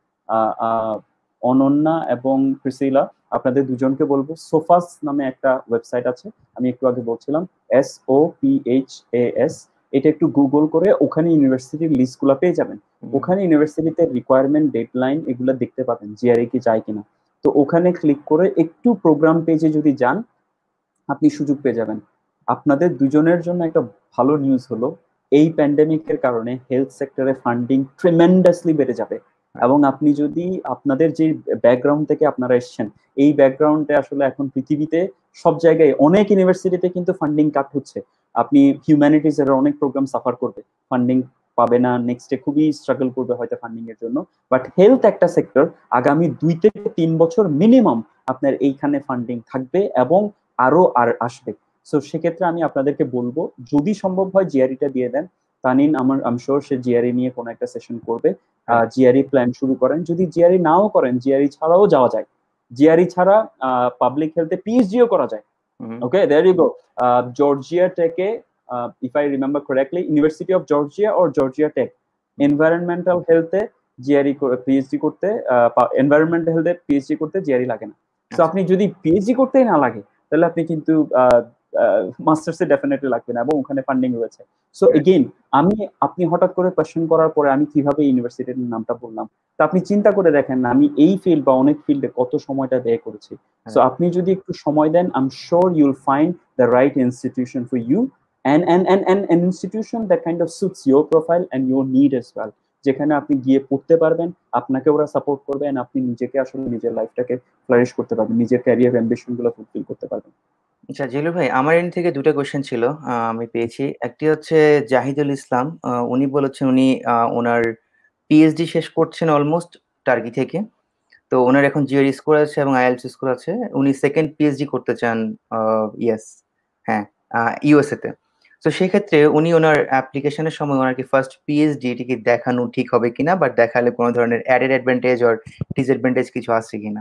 অনন্যা এবং প্রিসিলা, আপনাদের দুজনকে বলবো সোফাস নামে একটা ওয়েবসাইট আছে, আমি একটু আগে বলছিলাম, S O P H A S, এটা একটু গুগল করে ওখানে ইউনিভার্সিটির লিস্ট গুলা পেয়ে যাবেন। ওখানে ইউনিভার্সিটিতে রিকোয়ারমেন্ট, ডেডলাইন এগুলো দেখতে পাবেন, জিআরই কি চাই কিনা। তো ওখানে ক্লিক করে একটু প্রোগ্রাম পেজে যদি যান, আপনি সুযোগ পেয়ে যাবেন। আপনাদের দুজনের জন্য একটা ভালো নিউজ হলো, এই প্যান্ডেমিকের কারণে হেলথ সেক্টরে ফান্ডিং ট্রিমেন্ডাসলি বেড়ে যাবে। এবং আপনি যদি আপনাদের যে ব্যাকগ্রাউন্ড থেকে আপনারা এসেছেন, এই ব্যাকগ্রাউন্ডে আসলে এখন পৃথিবীতে সব জায়গায় অনেক ইউনিভার্সিটিতে কিন্তু ফান্ডিং কাট হচ্ছে। আপনি হিউম্যানিটিস এর অনেক প্রোগ্রাম সাফার করবে, ফান্ডিং পাবে না, নেক্সটে খুবই স্ট্রাগল করবে হয়তো ফান্ডিং এর জন্য। বাট হেলথ একটা সেক্টর, আগামী দুই থেকে তিন বছর মিনিমাম আপনার এইখানে ফান্ডিং থাকবে এবং আরো আর আসবে। সো সেক্ষেত্রে আমি আপনাদেরকে বলবো, যদি সম্ভব হয় জিআরইটা দিয়ে দেন। তানিন আমার আম শিওর সে জিআরই নিয়ে কোনো একটা সেশন করবে, জিআরই প্ল্যান শুরু করেন। যদি জিআরই নাও করেন, জিআরই ছাড়াও যাওয়া যায়, জিআরই ছাড়া পাবলিক হেলথে পিএইচডিও করা যায়। Okay, there you go. Georgia টেকে, if I remember correctly, university of Georgia or Georgia tech, environmental হেলথে জিআরই পিএইচডি করতে, এনভায়রনমেন্টাল হেলথে পিএইচডি করতে জিআরই লাগে না। তো আপনি যদি পিএইচডি করতেই না লাগে, তাহলে আপনি কিন্তু মাস্টার্সে ডেফিনেটলি লাগবে না, এবং ওখানে ফান্ডিং রয়েছে। সো এগেইন, আমি আপনি হঠাৎ করে কোয়েশ্চেন করার পরে আমি কিভাবে ইউনিভার্সিটির নামটা বললাম, তো আপনি চিন্তা করে দেখেন আমি এই ফিল্ড বা অনেক ফিল্ডে কত সময়টা ব্যয় করেছি। সো আপনি যদি একটু সময় দেন, I am sure you'll find the right institution for you, and and and and an institution that kind of suits your profile and your need as well, যেখানে আপনি গিয়ে পড়তে পারবেন, আপনাকে ওরা সাপোর্ট করবে, এন্ড আপনি নিজেকে আসলে নিজের লাইফটাকে ফ্লারিশ করতে পারবেন, নিজের ক্যারিয়ার অ্যাম্বিশন গুলো ফুলফিল করতে পারবেন। আচ্ছা জিলু ভাই, আমার এন্ড থেকে দুটো কোশ্চেন ছিল, আমি পেয়েছি। একটি হচ্ছে জাহিদুল ইসলাম, উনি বলেছেন উনি ওনার পিএইচডি শেষ করছেন অলমোস্ট টার্কি থেকে। তো ওনার এখন জিআরই স্কোর আছে এবং আইএলটিএস স্কোর আছে, উনি সেকেন্ড পিএইচডি করতে চান। ইয়েস, হ্যাঁ, ইউএসএ তে। তো সেক্ষেত্রে উনি ওনার অ্যাপ্লিকেশনের সময় ওনার কি ফার্স্ট পিএইচডি এটিকে দেখানো ঠিক হবে কিনা, বা দেখালে কোনো ধরনের অ্যাডেড অ্যাডভান্টেজ অর ডিসঅ্যাডভান্টেজ কিছু আছে কিনা?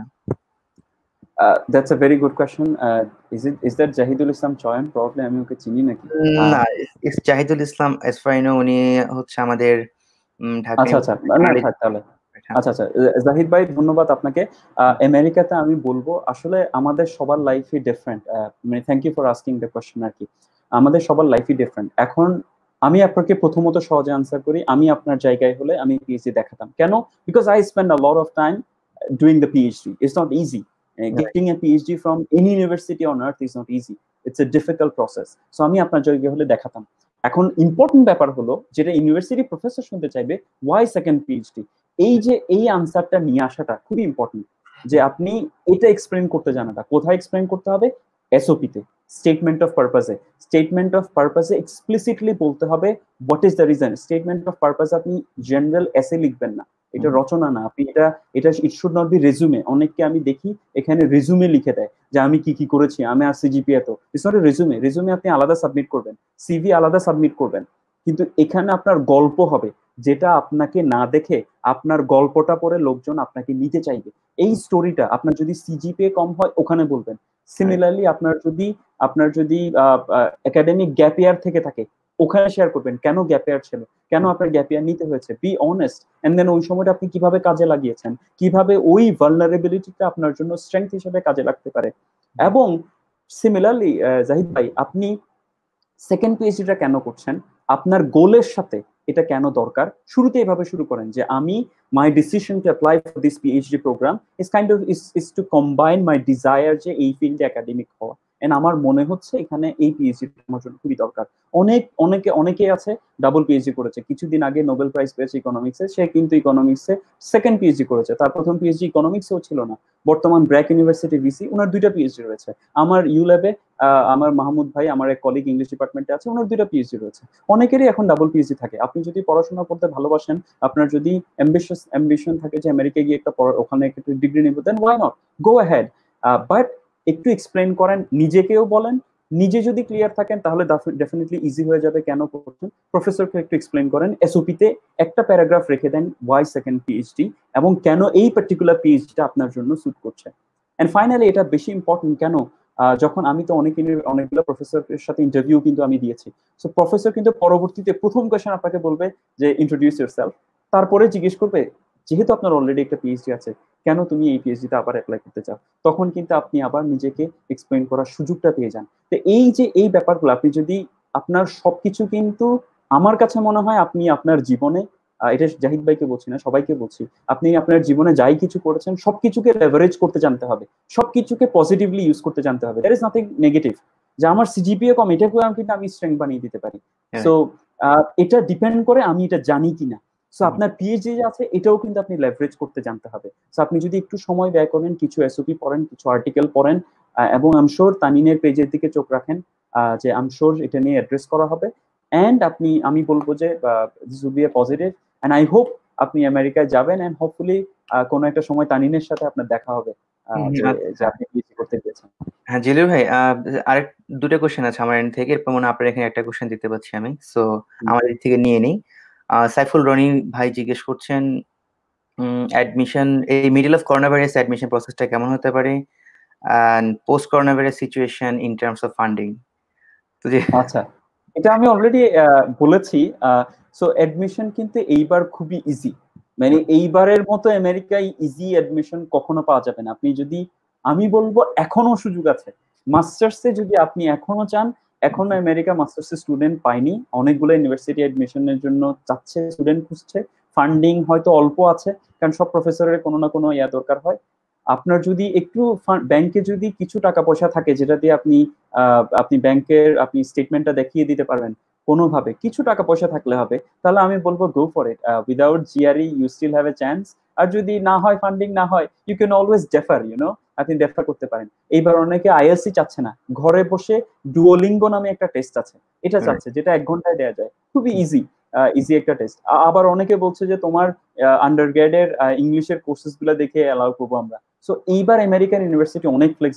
Uh, that's a very good question. Uh, is it is that Jahidul Islam Choyan? Probably আমি ওকে চিনি নাকি? উম, আহ, না, ইস- জাহিদুল ইসলাম এসফাইনো, উনি হচ্ছে আমাদের উম, ঢাকা আচ্ছা আচ্ছা, না ইউনিভার্সিটি। থাক তাহলে। আচ্ছা আচ্ছা, জাহিদ ভাই ধন্যবাদ আপনাকে। আহ, আমেরিকাতে আমি বলবো আসলে আমাদের সবার লাইফই ডিফারেন্ট। মানে thank you for asking the question আর কি। আমাদের সবার লাইফই ডিফারেন্ট। এখন আমি আপনাকে প্রথমত সহজে আনসার করি, আমি আপনার জায়গায় হলে আমি পিএইচডি দেখাতাম কেন? Because I spend a lot of time doing the PhD. It's not easy. Getting a PhD from any university on earth is not easy. It's a difficult process. So আমি আপনার জায়গায় হলে দেখাতাম। এখন ইম্পর্টেন্ট ব্যাপার হলো যেটা ইউনিভার্সিটি প্রফেসর শুনতে চাইবে, ওয়াই সেকেন্ড পিএইচডি? এই যে এই আনসারটা নিয়ে আসাটা খুবই ইম্পর্টেন্ট, যে আপনি এটা এক্সপ্লেন করতে জানাটা। কোথায় এক্সপ্লেন করতে হবে? এসওপি তে, স্টেটমেন্ট অফ পারপাসে। স্টেটমেন্ট অফ পারপাসে এক্সপ্লিসিটলি বলতে হবে what is the reason. Statement of purpose আপনি জেনারেল এসে লিখবেন না, এটা রচনা না। আপনি এটা এটা it should not be resume. অনেককে আমি দেখি এখানে রেজুমে লিখে দেয় যে আমি কি কি করেছি, আমি আর সিজিপি এত। It's not a resume. Resume আপনি আলাদা সাবমিট করবেন, সিভি আলাদা সাবমিট করবেন, কিন্তু এখানে আপনার গল্প হবে, যেটা আপনাকে না দেখে আপনার গল্পটা পড়ে লোকজন আপনাকে নিতে চাইবে। এই স্টোরিটা আপনার যদি সিজিপিএ কম হয় ওখানে বলবেন। সিমিলারলি আপনার যদি আপনার যদি একাডেমিক গ্যাপ ইয়ার থেকে থাকে ওখানে শেয়ার করবেন, কেন গ্যাপ ইয়ার ছিল, কেন আপনার গ্যাপ ইয়ার নিতে হয়েছে। Be honest. এন্ড দেন ওই সময়টা আপনি কিভাবে কাজে লাগিয়েছেন, কিভাবে ওই ভালনারেবিলিটিটা আপনার জন্য স্ট্রেংথ হিসেবে কাজে লাগতে পারে। এবং সিমিলারলি জাহিদ ভাই, আপনি সেকেন্ড পিএইচডিটা কেন করছেন, আপনার গোলের সাথে এটা কেন দরকার, শুরুতে এভাবে শুরু করেন যে আমি my decision to apply for this PhD program is kind of is is to combine my desire যে এই ফিল্ডে একাডেমিক হওয়া, এন্ড আমার মনে হচ্ছে এখানে এই পিএইচডি আমার জন্য খুবই দরকার। অনেক অনেকে অনেকে আছে ডাবল পিএইচডি করেছে, কিছুদিন আগে নোবেল প্রাইজ পেয়েছে ইকোনমিক্সে, সে কিন্তু ইকোনমিক্সে সেকেন্ড পিএইচডি করেছে। তার প্রথম পিএইচডি ইকোনমিক্সেও ছিল না। বর্তমান ব্র্যাক ইউনিভার্সিটি ভিসি, ওনার দুইটা পিএইচডি রয়েছে। আমার ইউল্যাবে আমার মাহমুদ ভাই, আমার এক কলিগ ইংলিশ ডিপার্টমেন্টে আছে, ওনার দুইটা পিএইচডি রয়েছে। অনেকেরই এখন ডাবল পিএইচডি থাকে। আপনি যদি পড়াশোনা করতে ভালোবাসেন, আপনার যদি অ্যাম্বিশাস অ্যাম্বিশন থাকে যে আমেরিকা গিয়ে একটা ওখানে একটা ডিগ্রি নিব, then why not, go ahead. But একটু এক্সপ্লেন করেন, নিজেকেও বলেন। নিজে যদি ক্লিয়ার থাকেন তাহলে ডেফিনেটলি ইজি হয়ে যাবে কেন করছেন। প্রফেসরকে একটু এক্সপ্লেন করেন, এসওপিতে একটা প্যারাগ্রাফ রেখে দেন ওয়াই সেকেন্ড পিএইচডি এবং কেন এই পার্টিকুলার পিএইচডিটা আপনার জন্য স্যুট করছে। এন্ড ফাইনালি এটা বেশি ইম্পর্টেন্ট কেন, যখন আমি তো অনেক অনেকগুলো প্রফেসরের সাথে ইন্টারভিউ কিন্তু আমি দিয়েছি। সো প্রফেসর কিন্তু পরবর্তীতে প্রথম কোয়েশ্চেন আপনাকে বলবে যে ইন্ট্রোডিউস ইউরসেলফ, তারপরে জিজ্ঞেস করবে যেহেতু আপনার অলরেডি একটা পিএইচডি আছে কেন তুমি এই পিএইচডিতে আবার অ্যাপ্লাই করতে চাও। তখন কিন্তু আপনি আবার নিজেকে এক্সপ্লেন করার সুযোগটা পেয়ে যান। তো এই যে এই ব্যাপারগুলো আপনি যদি আপনার সবকিছু কিন্তু আমার কাছে মনে হয় আপনি আপনার জীবনে, এটা জাহিদ ভাইকে বলছি না, সবাইকে বলছি, আপনি আপনার জীবনে যাই কিছু করেছেন সবকিছুকে লেভারেজ করতে জানতে হবে, সবকিছুকে পজিটিভলি ইউজ করতে জানতে হবে। There is nothing negative. যে আমার সিজিপিএ কম, এটাকে আমি কিন্তু আমি স্ট্রেংথ বানিয়ে দিতে পারি। সো এটা ডিপেন্ড করে আমি এটা জানি কিনা। সো আপনার পিএইচডি আছে এটাও কিন্তু আপনি লেভারেজ করতে জানতে হবে। সো আপনি যদি একটু সময় ব্যয় করেন, কিছু এসওপি পড়েন, কিছু আর্টিকেল পড়েন, এবং আম শিওর তানিনের পেজের দিকে চোখ রাখেন, যে আম শিওর এটা নিয়ে অ্যাড্রেস করা হবে। এন্ড আপনি, আমি বলবো যে this will be a positive, and I hope আপনি আমেরিকায় যাবেন, এন্ড হোপফুলি কোনো একটা সময় তানিনের সাথে আপনার দেখা হবে যে আপনি পিএইচডি করতে গিয়েছেন। হ্যাঁ জিলু ভাই, আরেক দুটো কোশ্চেন আছে আমার এন্ড থেকে, এরপর মনে হয় আপনার এখানে একটা কোশ্চেন দিতে পারছি আমি, সো আমার দিক থেকে নিয়ে নিই। সাইফুল রনি ভাই জিজ্ঞেস করছেন অ্যাডমিশন, এই middle of corona virus admission প্রসেসটা কেমন হতে পারে, and post coronavirus situation in terms of funding. তো যে আচ্ছা, এটা আমি অলরেডি বলেছি। সো অ্যাডমিশন কিন্তু এইবার খুবই ইজি, মানে এইবারের মতো আমেরিকায় ইজি অ্যাডমিশন কখনো পাওয়া যাবে না। আপনি যদি, আমি বলবো এখনো সুযোগ আছে মাস্টার্সে, যদি আপনি এখনো চান, এখনো আমেরিকা মাস্টার্সে স্টুডেন্ট পাইনি, অনেকগুলো ইউনিভার্সিটি অ্যাডমিশনের জন্য চাচ্ছে, স্টুডেন্ট খুঁজছে, ফান্ডিং হয়তো অল্প আছে, কারণ সব প্রফেসরের কোনো না কোনো ইয়া দরকার হয়। আপনার যদি একটু ব্যাংকে যদি কিছু টাকা পয়সা থাকে যেটা দিয়ে আপনি আপনি ব্যাংকের আপনি স্টেটমেন্টটা দেখিয়ে দিতে পারবেন কোনোভাবে, কিছু টাকা পয়সা থাকলে হবে, তাহলে আমি বলবো go for it. Without GRE you still have a chance. আর যদি না হয়, ফান্ডিং না হয়, you can always defer, you know, আপনি ডেফার করতে পারেন। এইবার অনেকে আইএলসি চাচ্ছে না, ঘরে বসে ডুওলিঙ্গো নামে একটা টেস্ট আছে, এটা চাচ্ছে, যেটা এক ঘন্টায় দেওয়া যায়, খুবই ইজি ইজি একটা টেস্ট। আবার অনেকে বলছে যে তোমার আন্ডারগ্রেডের ইংলিশের কোর্সেস গুলো দেখে অ্যালাউ করবো আমরা। সো এইবার আমেরিকান ইউনিভার্সিটি অনেক ফ্লেক্সিবল।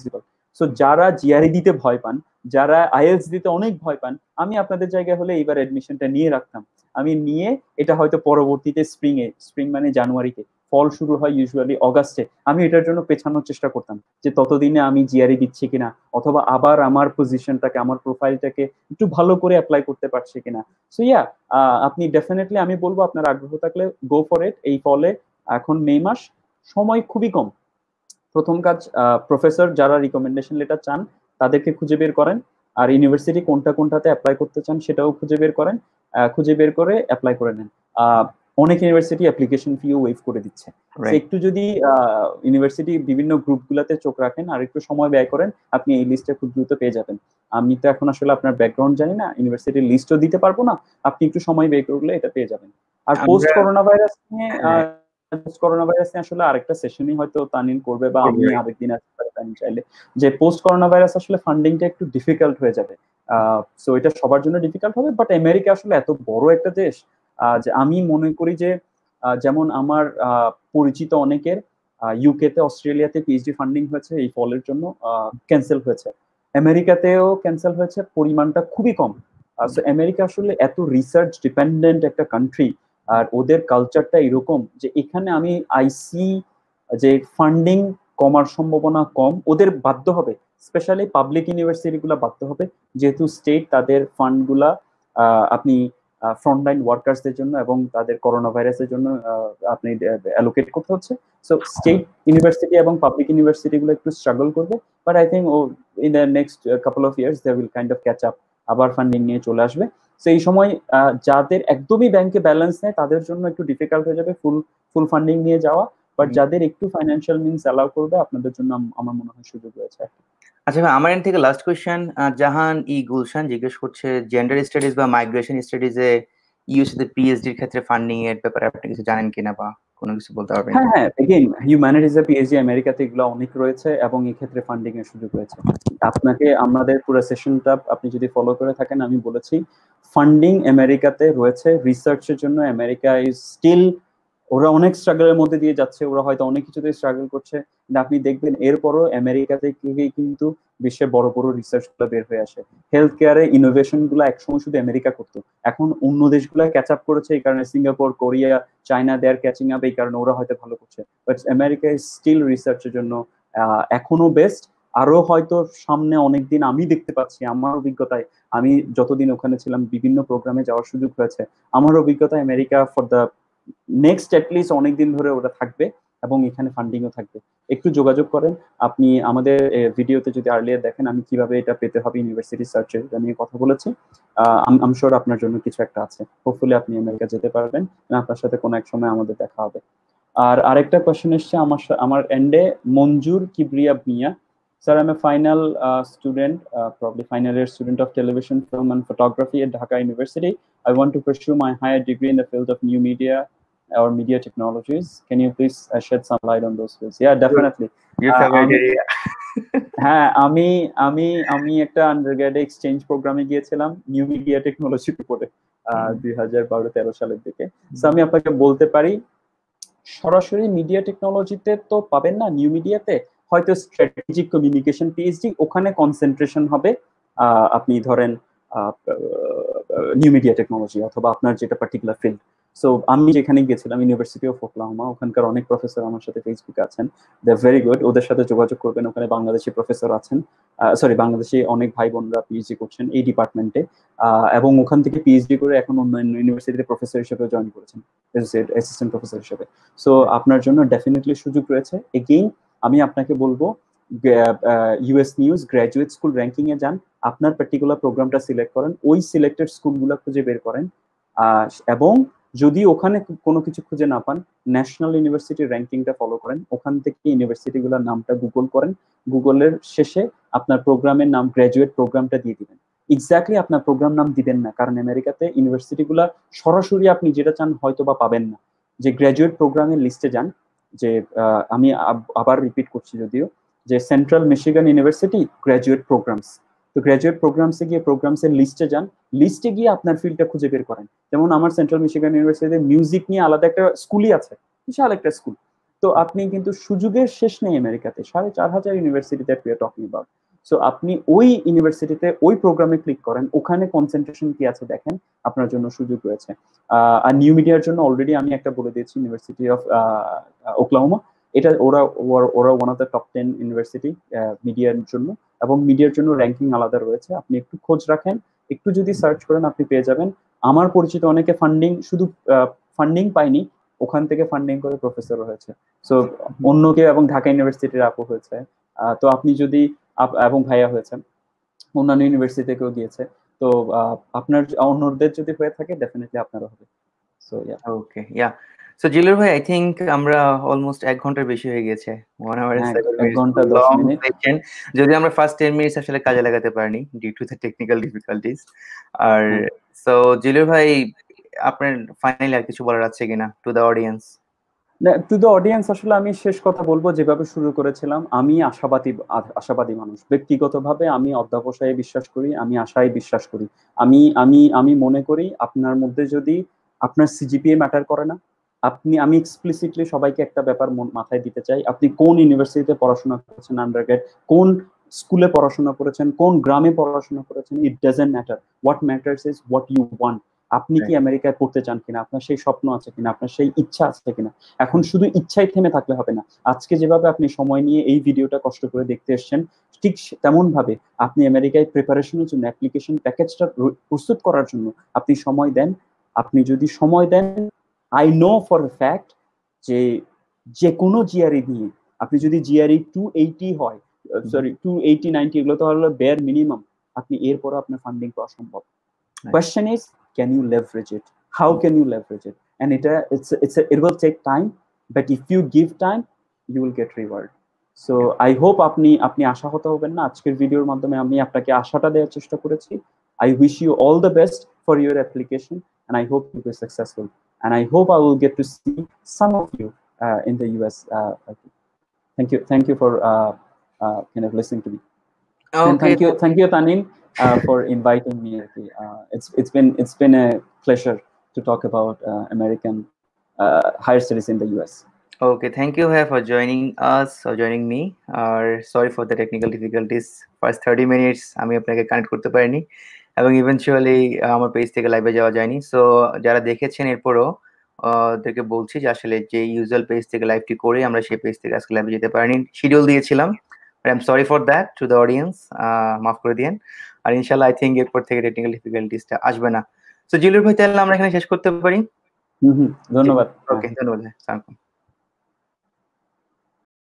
সো যারা জিআরই দিতে ভয় পান, যারা আইএলটিএস দিতে অনেক ভয় পান, আমি আপনাদের জায়গায় হলে এইবার অ্যাডমিশনটা নিয়ে রাখতাম। আমি নিয়ে এটা হয়তো পরবর্তীতে স্প্রিং এ, স্প্রিং মানে জানুয়ারিতে, ফল শুরু হয় ইউজুয়ালি অগাস্টে, আমি এটার জন্য পেছানোর চেষ্টা করতাম যে ততদিনে আমি জিআরই দিচ্ছি কিনা, অথবা আবার আমার পজিশনটাকে, আমার প্রোফাইলটাকে একটু ভালো করে অ্যাপ্লাই করতে পারছি কিনা। সো ইয়া, আপনি ডেফিনেটলি, আমি বলবো আপনার আগ্রহ থাকলে গো ফর ইট। এই ফলে এখন মে মাস, সময় খুবই কম। প্রথম কাজ, প্রফেসর যারা রিকমেন্ডেশন লেটার চান তাদেরকে খুঁজে বের করেন, আর ইউনিভার্সিটি কোনটা কোনটাতে অ্যাপ্লাই করতে চান সেটাও খুঁজে বের করেন, খুঁজে বের করে অ্যাপ্লাই করে নেন। অনেক ইউনিভার্সিটি অ্যাপ্লিকেশন ফিও ওয়েভ করে দিচ্ছে। একটু যদি ইউনিভার্সিটি বিভিন্ন গ্রুপগুলোতে চোখ রাখেন আর একটু সময় ব্যয় করেন, আপনি এই লিস্টে খুব দ্রুত পেয়ে যাবেন। আমি তো এখন আসলে আপনার ব্যাকগ্রাউন্ড জানি না, ইউনিভার্সিটির লিস্টও দিতে পারবো না, আপনি একটু সময় ব্যয় করলে এটা পেয়ে যাবেন। আর পোস্ট করোনা ভাইরাস নিয়ে পোস্ট করোনা ভাইরাস নিয়ে আসলে আরেকটা সেশনই হয়তো তানিন করবে, বা আমি আরেকদিন আসতে পারি তানিন চাইলে, যে পোস্ট করোনা ভাইরাস আসলে ফান্ডিংটা একটু ডিফিকাল্ট হয়ে যাবে। সো এটা সবার জন্য ডিফিকাল্ট হবে, বাট আমেরিকা আসলে এত বড় একটা দেশ যে আমি মনে করি যে যেমন আমার পরিচিত অনেকের ইউকেতে, অস্ট্রেলিয়াতে পিএইচডি ফান্ডিং হয়েছে এই ফলের জন্য, ক্যান্সেল হয়েছে। আমেরিকাতেও ক্যান্সেল হয়েছে, পরিমাণটা খুবই কম। সো আমেরিকা আসলে এত রিসার্চ ডিপেন্ডেন্ট একটা কান্ট্রি, আর ওদের কালচারটা এরকম যে এখানে আমি আইসি যে ফান্ডিং কমার সম্ভাবনা কম, ওদের বাধ্য হবে, স্পেশালি পাবলিক ইউনিভার্সিটি গুলা বাধ্য হবে, যেহেতু স্টেট তাদের ফান্ড গুলা আপনি ফ্রন্টলাইন ওয়ার্কার্সদের জন্য এবং তাদের করোনা ভাইরাসের জন্য আপনি অ্যালোকেট করতে হচ্ছে। সো স্টেট ইউনিভার্সিটি এবং পাবলিক ইউনিভার্সিটি গুলো একটু স্ট্রাগল করবে, বাট আই থিঙ্ক ও in the next couple of years they will kind of catch up, আবার ফান্ডিং নিয়ে চলে আসবে। তো এই সময় যাদের একদমই ব্যাংকে ব্যালেন্স নেই তাদের জন্য একটু ডিফিকাল্ট হয়ে যাবে ফুল ফুল ফান্ডিং নিয়ে যাওয়া, বাট যাদের একটু ফাইন্যান্সিয়াল মিনস অ্যালাউ করবে আপনাদের জন্য আমার মনে হয় সুযোগ রয়েছে। আচ্ছা ভাই, আমার এন্ড থেকে লাস্ট কোয়েশ্চেন, জাহান ই গুলশান জিজ্ঞেস করছে জেন্ডার স্টাডিজ বা মাইগ্রেশন স্টাডিজে ইউএসএ পিএইচডি এর ক্ষেত্রে ফান্ডিং এর ব্যাপারে আপনি কিছু জানেন কিনা বা কোনো কিছু বলতে পারবেন? হ্যাঁ হ্যাঁ, এগেইন হিউম্যানিটিজ এ পিএইচডি আমেরিকাতে এগুলো অনেক রয়েছে এবং এই ক্ষেত্রে ফান্ডিং এর সুযোগ রয়েছে। আপনাকে আমাদের পুরো সেশনটা আপনি যদি ফলো করে থাকেন, আমি বলেছি ফান্ডিং আমেরিকাতে রয়েছে রিসার্চের জন্য। আমেরিকা ইজ স্টিল, ওরা অনেক স্ট্রাগলের মধ্যে দিয়ে যাচ্ছে, ওরা হয়তো অনেক কিছুতে স্ট্রাগল করছে, কিন্তু আপনি দেখবেন এরপরও আমেরিকাতে কিন্তু বিশ্বের বড় বড় রিসার্চ গুলো বের হয়ে আসে। হেলথ কেয়ারে ইনোভেশন গুলো একসময় শুধু আমেরিকা করতো, এখন অন্য দেশগুলো ক্যাচ আপ করেছে, এই কারণে Singapore, Korea, China they are catching up, এই কারণে ওরা হয়তো ভালো করছে। বাট আমেরিকা ইজ স্টিল রিসার্চের জন্য এখনো বেস্ট। আরো হয়তো সামনে অনেকদিন, আমি দেখতে পাচ্ছি আমার অভিজ্ঞতায়, আমি যতদিন ওখানে ছিলাম বিভিন্ন প্রোগ্রামে যাওয়ার সুযোগ হয়েছে, আমার অভিজ্ঞতায় America for the next at least অনেকদিন ধরে ওরা থাকবে এবং এখানে ফান্ডিংও থাকবে। একটু যোগাযোগ করেন, আপনি আমাদের ভিডিওতে যদি আর্লিয়ার দেখেন আমি কিভাবে এটা পেতে হবে ইউনিভার্সিটি সার্চে এটা নিয়ে কথা বলেছি। আম শিওর আপনার জন্য কিছু একটা আছে, হোপফুলি আপনি আমেরিকা যেতে পারবেন, আপনার সাথে কোনো এক সময় আমাদের দেখা হবে। আর আরেকটা কোয়েশ্চেন এসছে আমার আমার এন্ডে, মঞ্জুর কিবরিয়া মিয়া। Sir, I'm a final uh, student, uh, probably final year student of television, film and photography at Dhaka University. I want to pursue my higher degree in the field of new media or media technologies. Can you please uh, shed some light on those fields? Yeah, definitely. Your favorite area. হ্যাঁ, আমি আমি আমি একটা undergrad exchange প্রোগ্রামে গিয়েছিলাম new media টেকনোলজির উপরে দুই হাজার বারো তেরো সালের দিকে। সো আমি আপনাকে বলতে পারি সরাসরি মিডিয়া টেকনোলজিতে তো পাবেন না, নিউ মিডিয়াতে হয়তো স্ট্র্যাটেজিক কমিউনিকেশন পিএইচডি, ওখানে কনসেন্ট্রেশন হবে আপনি ধরেন নিউ মিডিয়া টেকনোলজি অথবা আপনার যেটা পার্টিকুলার ফিল্ড। সো আমি যেখানে গেছিলাম ইউনিভার্সিটি অফ ওকলাহোমা, ওখানকার অনেক প্রফেসর আমার সাথে ফেসবুকে আছেন, দে ভেরি গুড, ওদের সাথে যোগাযোগ করবেন। ওখানে বাংলাদেশি প্রফেসর আছেন, সরি বাংলাদেশি অনেক ভাই বোনরা পিএইচডি করছেন এই ডিপার্টমেন্টে, এবং ওখান থেকে পিএইচডি করে এখন অন্যান্য ইউনিভার্সিটিতে প্রফেসর হিসেবে জয়েন করেছেন, অ্যাসিস্ট্যান্ট প্রফেসর হিসেবে। সো আপনার জন্য ডেফিনেটলি সুযোগ রয়েছে। এগেইন আমি আপনাকে বলবো US news graduate school ranking এ যান, আপনার পার্টিকুলার প্রোগ্রামটা সিলেক্ট করেন, ওই সিলেক্টেড স্কুলগুলো খুঁজে বের করেন, এবং যদি ওখানে কোনো কিছু খুঁজে না পান ন্যাশনাল ইউনিভার্সিটির র্যাঙ্কিংটা ফলো করেন, ওখান থেকে ইউনিভার্সিটিগুলোর নামটা গুগল করেন, গুগলের শেষে আপনার প্রোগ্রামের নাম গ্র্যাজুয়েট প্রোগ্রামটা দিয়ে দিবেন। এক্স্যাক্টলি আপনার প্রোগ্রাম নাম দিবেন না, কারণ আমেরিকাতে ইউনিভার্সিটিগুলো সরাসরি আপনি যেটা চান হয়তো বা পাবেন না। যে গ্র্যাজুয়েট প্রোগ্রামের লিস্টে যান, যে আমি আবার রিপিট করছি যদিও, যে Central Michigan University graduate programs, তো গ্র্যাজুয়েট প্রোগ্রামসে গিয়ে প্রোগ্রামসের লিস্টে যান, লিস্টে গিয়ে আপনার ফিল্ডটা খুঁজে বের করেন। যেমন আমার সেন্ট্রাল মিশিগান ইউনিভার্সিটিতে মিউজিক নিয়ে আলাদা একটা স্কুলই আছে, বিশাল একটা স্কুল, তো আপনি কিন্তু সুযোগের শেষ নেই আমেরিকাতে, সাড়ে চার হাজার university that we are talking about. So আপনি ওই ইউনিভার্সিটিতে ওই প্রোগ্রামে ক্লিক করেন, ওখানে কনসেন্ট্রেশন কি আছে দেখেন, আপনার জন্য সুযোগ রয়েছে। আর নিউ মিডিয়ার জন্য অলরেডি আমি একটা বলে দিয়েছি, ইউনিভার্সিটি অফ ওকলাহোমা, এটা ওরা ওরা one of the top ten university মিডিয়ার জন্য, এবং মিডিয়ার জন্য র্যাঙ্কিং আলাদা রয়েছে। আপনি একটু খোঁজ রাখেন, একটু যদি সার্চ করেন আপনি পেয়ে যাবেন। আমার পরিচিত অনেকে ফান্ডিং, শুধু ফান্ডিং পায়নি, ওখান থেকে ফান্ডিং করে প্রফেসর হয়েছে। সো অন্য কেউ, এবং ঢাকা ইউনিভার্সিটির আপু হয়েছে। তো আপনি যদি, এবং ভাইয়া হয়েছে, অন্যান্য ইউনিভার্সিটি থেকেও গিয়েছে। তো আপনার অন্যদের যদি হয়ে থাকে ডেফিনেটলি আপনারও হবে। So yeah okay, yeah. So Zillur ভাই, আই থিংক আমরা অলমোস্ট এক ঘন্টার বেশি হয়ে গেছে। ওয়ান আওয়ার সেভেন এক ঘন্টা দশ মিনিট। যদি আমরা ফার্স্ট টেন মিনিটস আসলে কাজে লাগাতে পারিনি due to the technical difficulties. আর সো জিলুর ভাই, আপনার ফাইনালি আর কিছু বলার আছে কিনা to the audience? To the audience আসলে আমি শেষ কথা বলবো, যেভাবে শুরু করেছিলাম, আমি আশাবাদী আশাবাদী মানুষ। ব্যক্তিগতভাবে আমি অধ্যবসায়ে বিশ্বাস করি, আমি আশায় বিশ্বাস করি। আমি আমি আমি মনে করি আপনার মধ্যে যদি আপনার সিজিপিএ ম্যাটার করে না, আপনি, আমি এক্সপ্লিসিটলি সবাইকে একটা ব্যাপার মাথায় দিতে চাই, আপনি কোন ইউনিভার্সিটিতে পড়াশোনা করেছেন, আন্ডারগ্রেড কোন স্কুলে পড়াশোনা করেছেন, কোন গ্রামে পড়াশোনা করেছেন, it doesn't matter. What matters is what you want. আপনি কি আমেরিকায় পড়তে চান কিনা, আপনার সেই স্বপ্ন আছে কিনা, আপনার সেই ইচ্ছা আছে কিনা। এখন শুধু ইচ্ছায় থেমে থাকলে হবে না। আজকে যেভাবে আপনি সময় নিয়ে এই ভিডিওটা কষ্ট করে দেখতে এসেছেন, ঠিক তেমন ভাবে আপনি আমেরিকায় প্রিপারেশনের জন্য, অ্যাপ্লিকেশন প্যাকেজটা প্রস্তুত করার জন্য আপনি সময় দেন। আপনি যদি সময় দেন, I know for a fact যে যে কোনো জিআরই নিয়ে, আপনি যদি জিআরই টু এইটি হয়, সরি টু এইটি নাইনটি, এগুলো তো হলো বেয়ার মিনিমাম, আপনি এরপরও আপনার ফান্ডিং পাওয়া সম্ভব। Question is, can you leverage it? How can you leverage it? And it uh, it's it's a, it will take time, but if you give time, you will get reward. So I hope আপনি আপনি আশাহত হবেন না। আজকের ভিডিওর মাধ্যমে আমি আপনাকে আশাটা দেওয়ার চেষ্টা করেছি। I wish you all the best for your application, and I hope you be successful. And I hope I will get to see some of you uh, in the U S. Uh, thank you, thank you for uh, uh, kind of listening to me. Okay. And thank you, thank you, Tanin. Uh, for inviting me. Uh, it's it's been it's been a pleasure to talk about uh, American uh, higher studies in the U S. Okay, thank you for joining us or joining me. Or sorry for the technical difficulties. First thirty minutes আমি আপনাকে connect করতে পারিনি, এবং eventually আমার page থেকে লাইভে যাওয়া যায়নি। সো যারা দেখেছেন এরপরও ওদেরকে বলছি যে আসলে যে ইউজুয়াল পেজ থেকে লাইভটি করে আমরা সেই পেজ থেকে আজকে লাইভে যেতে পারিনি, শিডিউল দিয়েছিলাম। But I'm sorry for that to the audience. মাফ করে দিয়েন। আর ইনশাআল্লাহ আই থিংক এরপর থেকে টেকনিক্যাল ডিফিকাল্টিসটা আসবে না। সো জিলুর ভাই, তাহলে আমরা এখানে শেষ করতে পারি। হুম হুম, ধন্যবাদ। ওকে, ধন্যবাদ।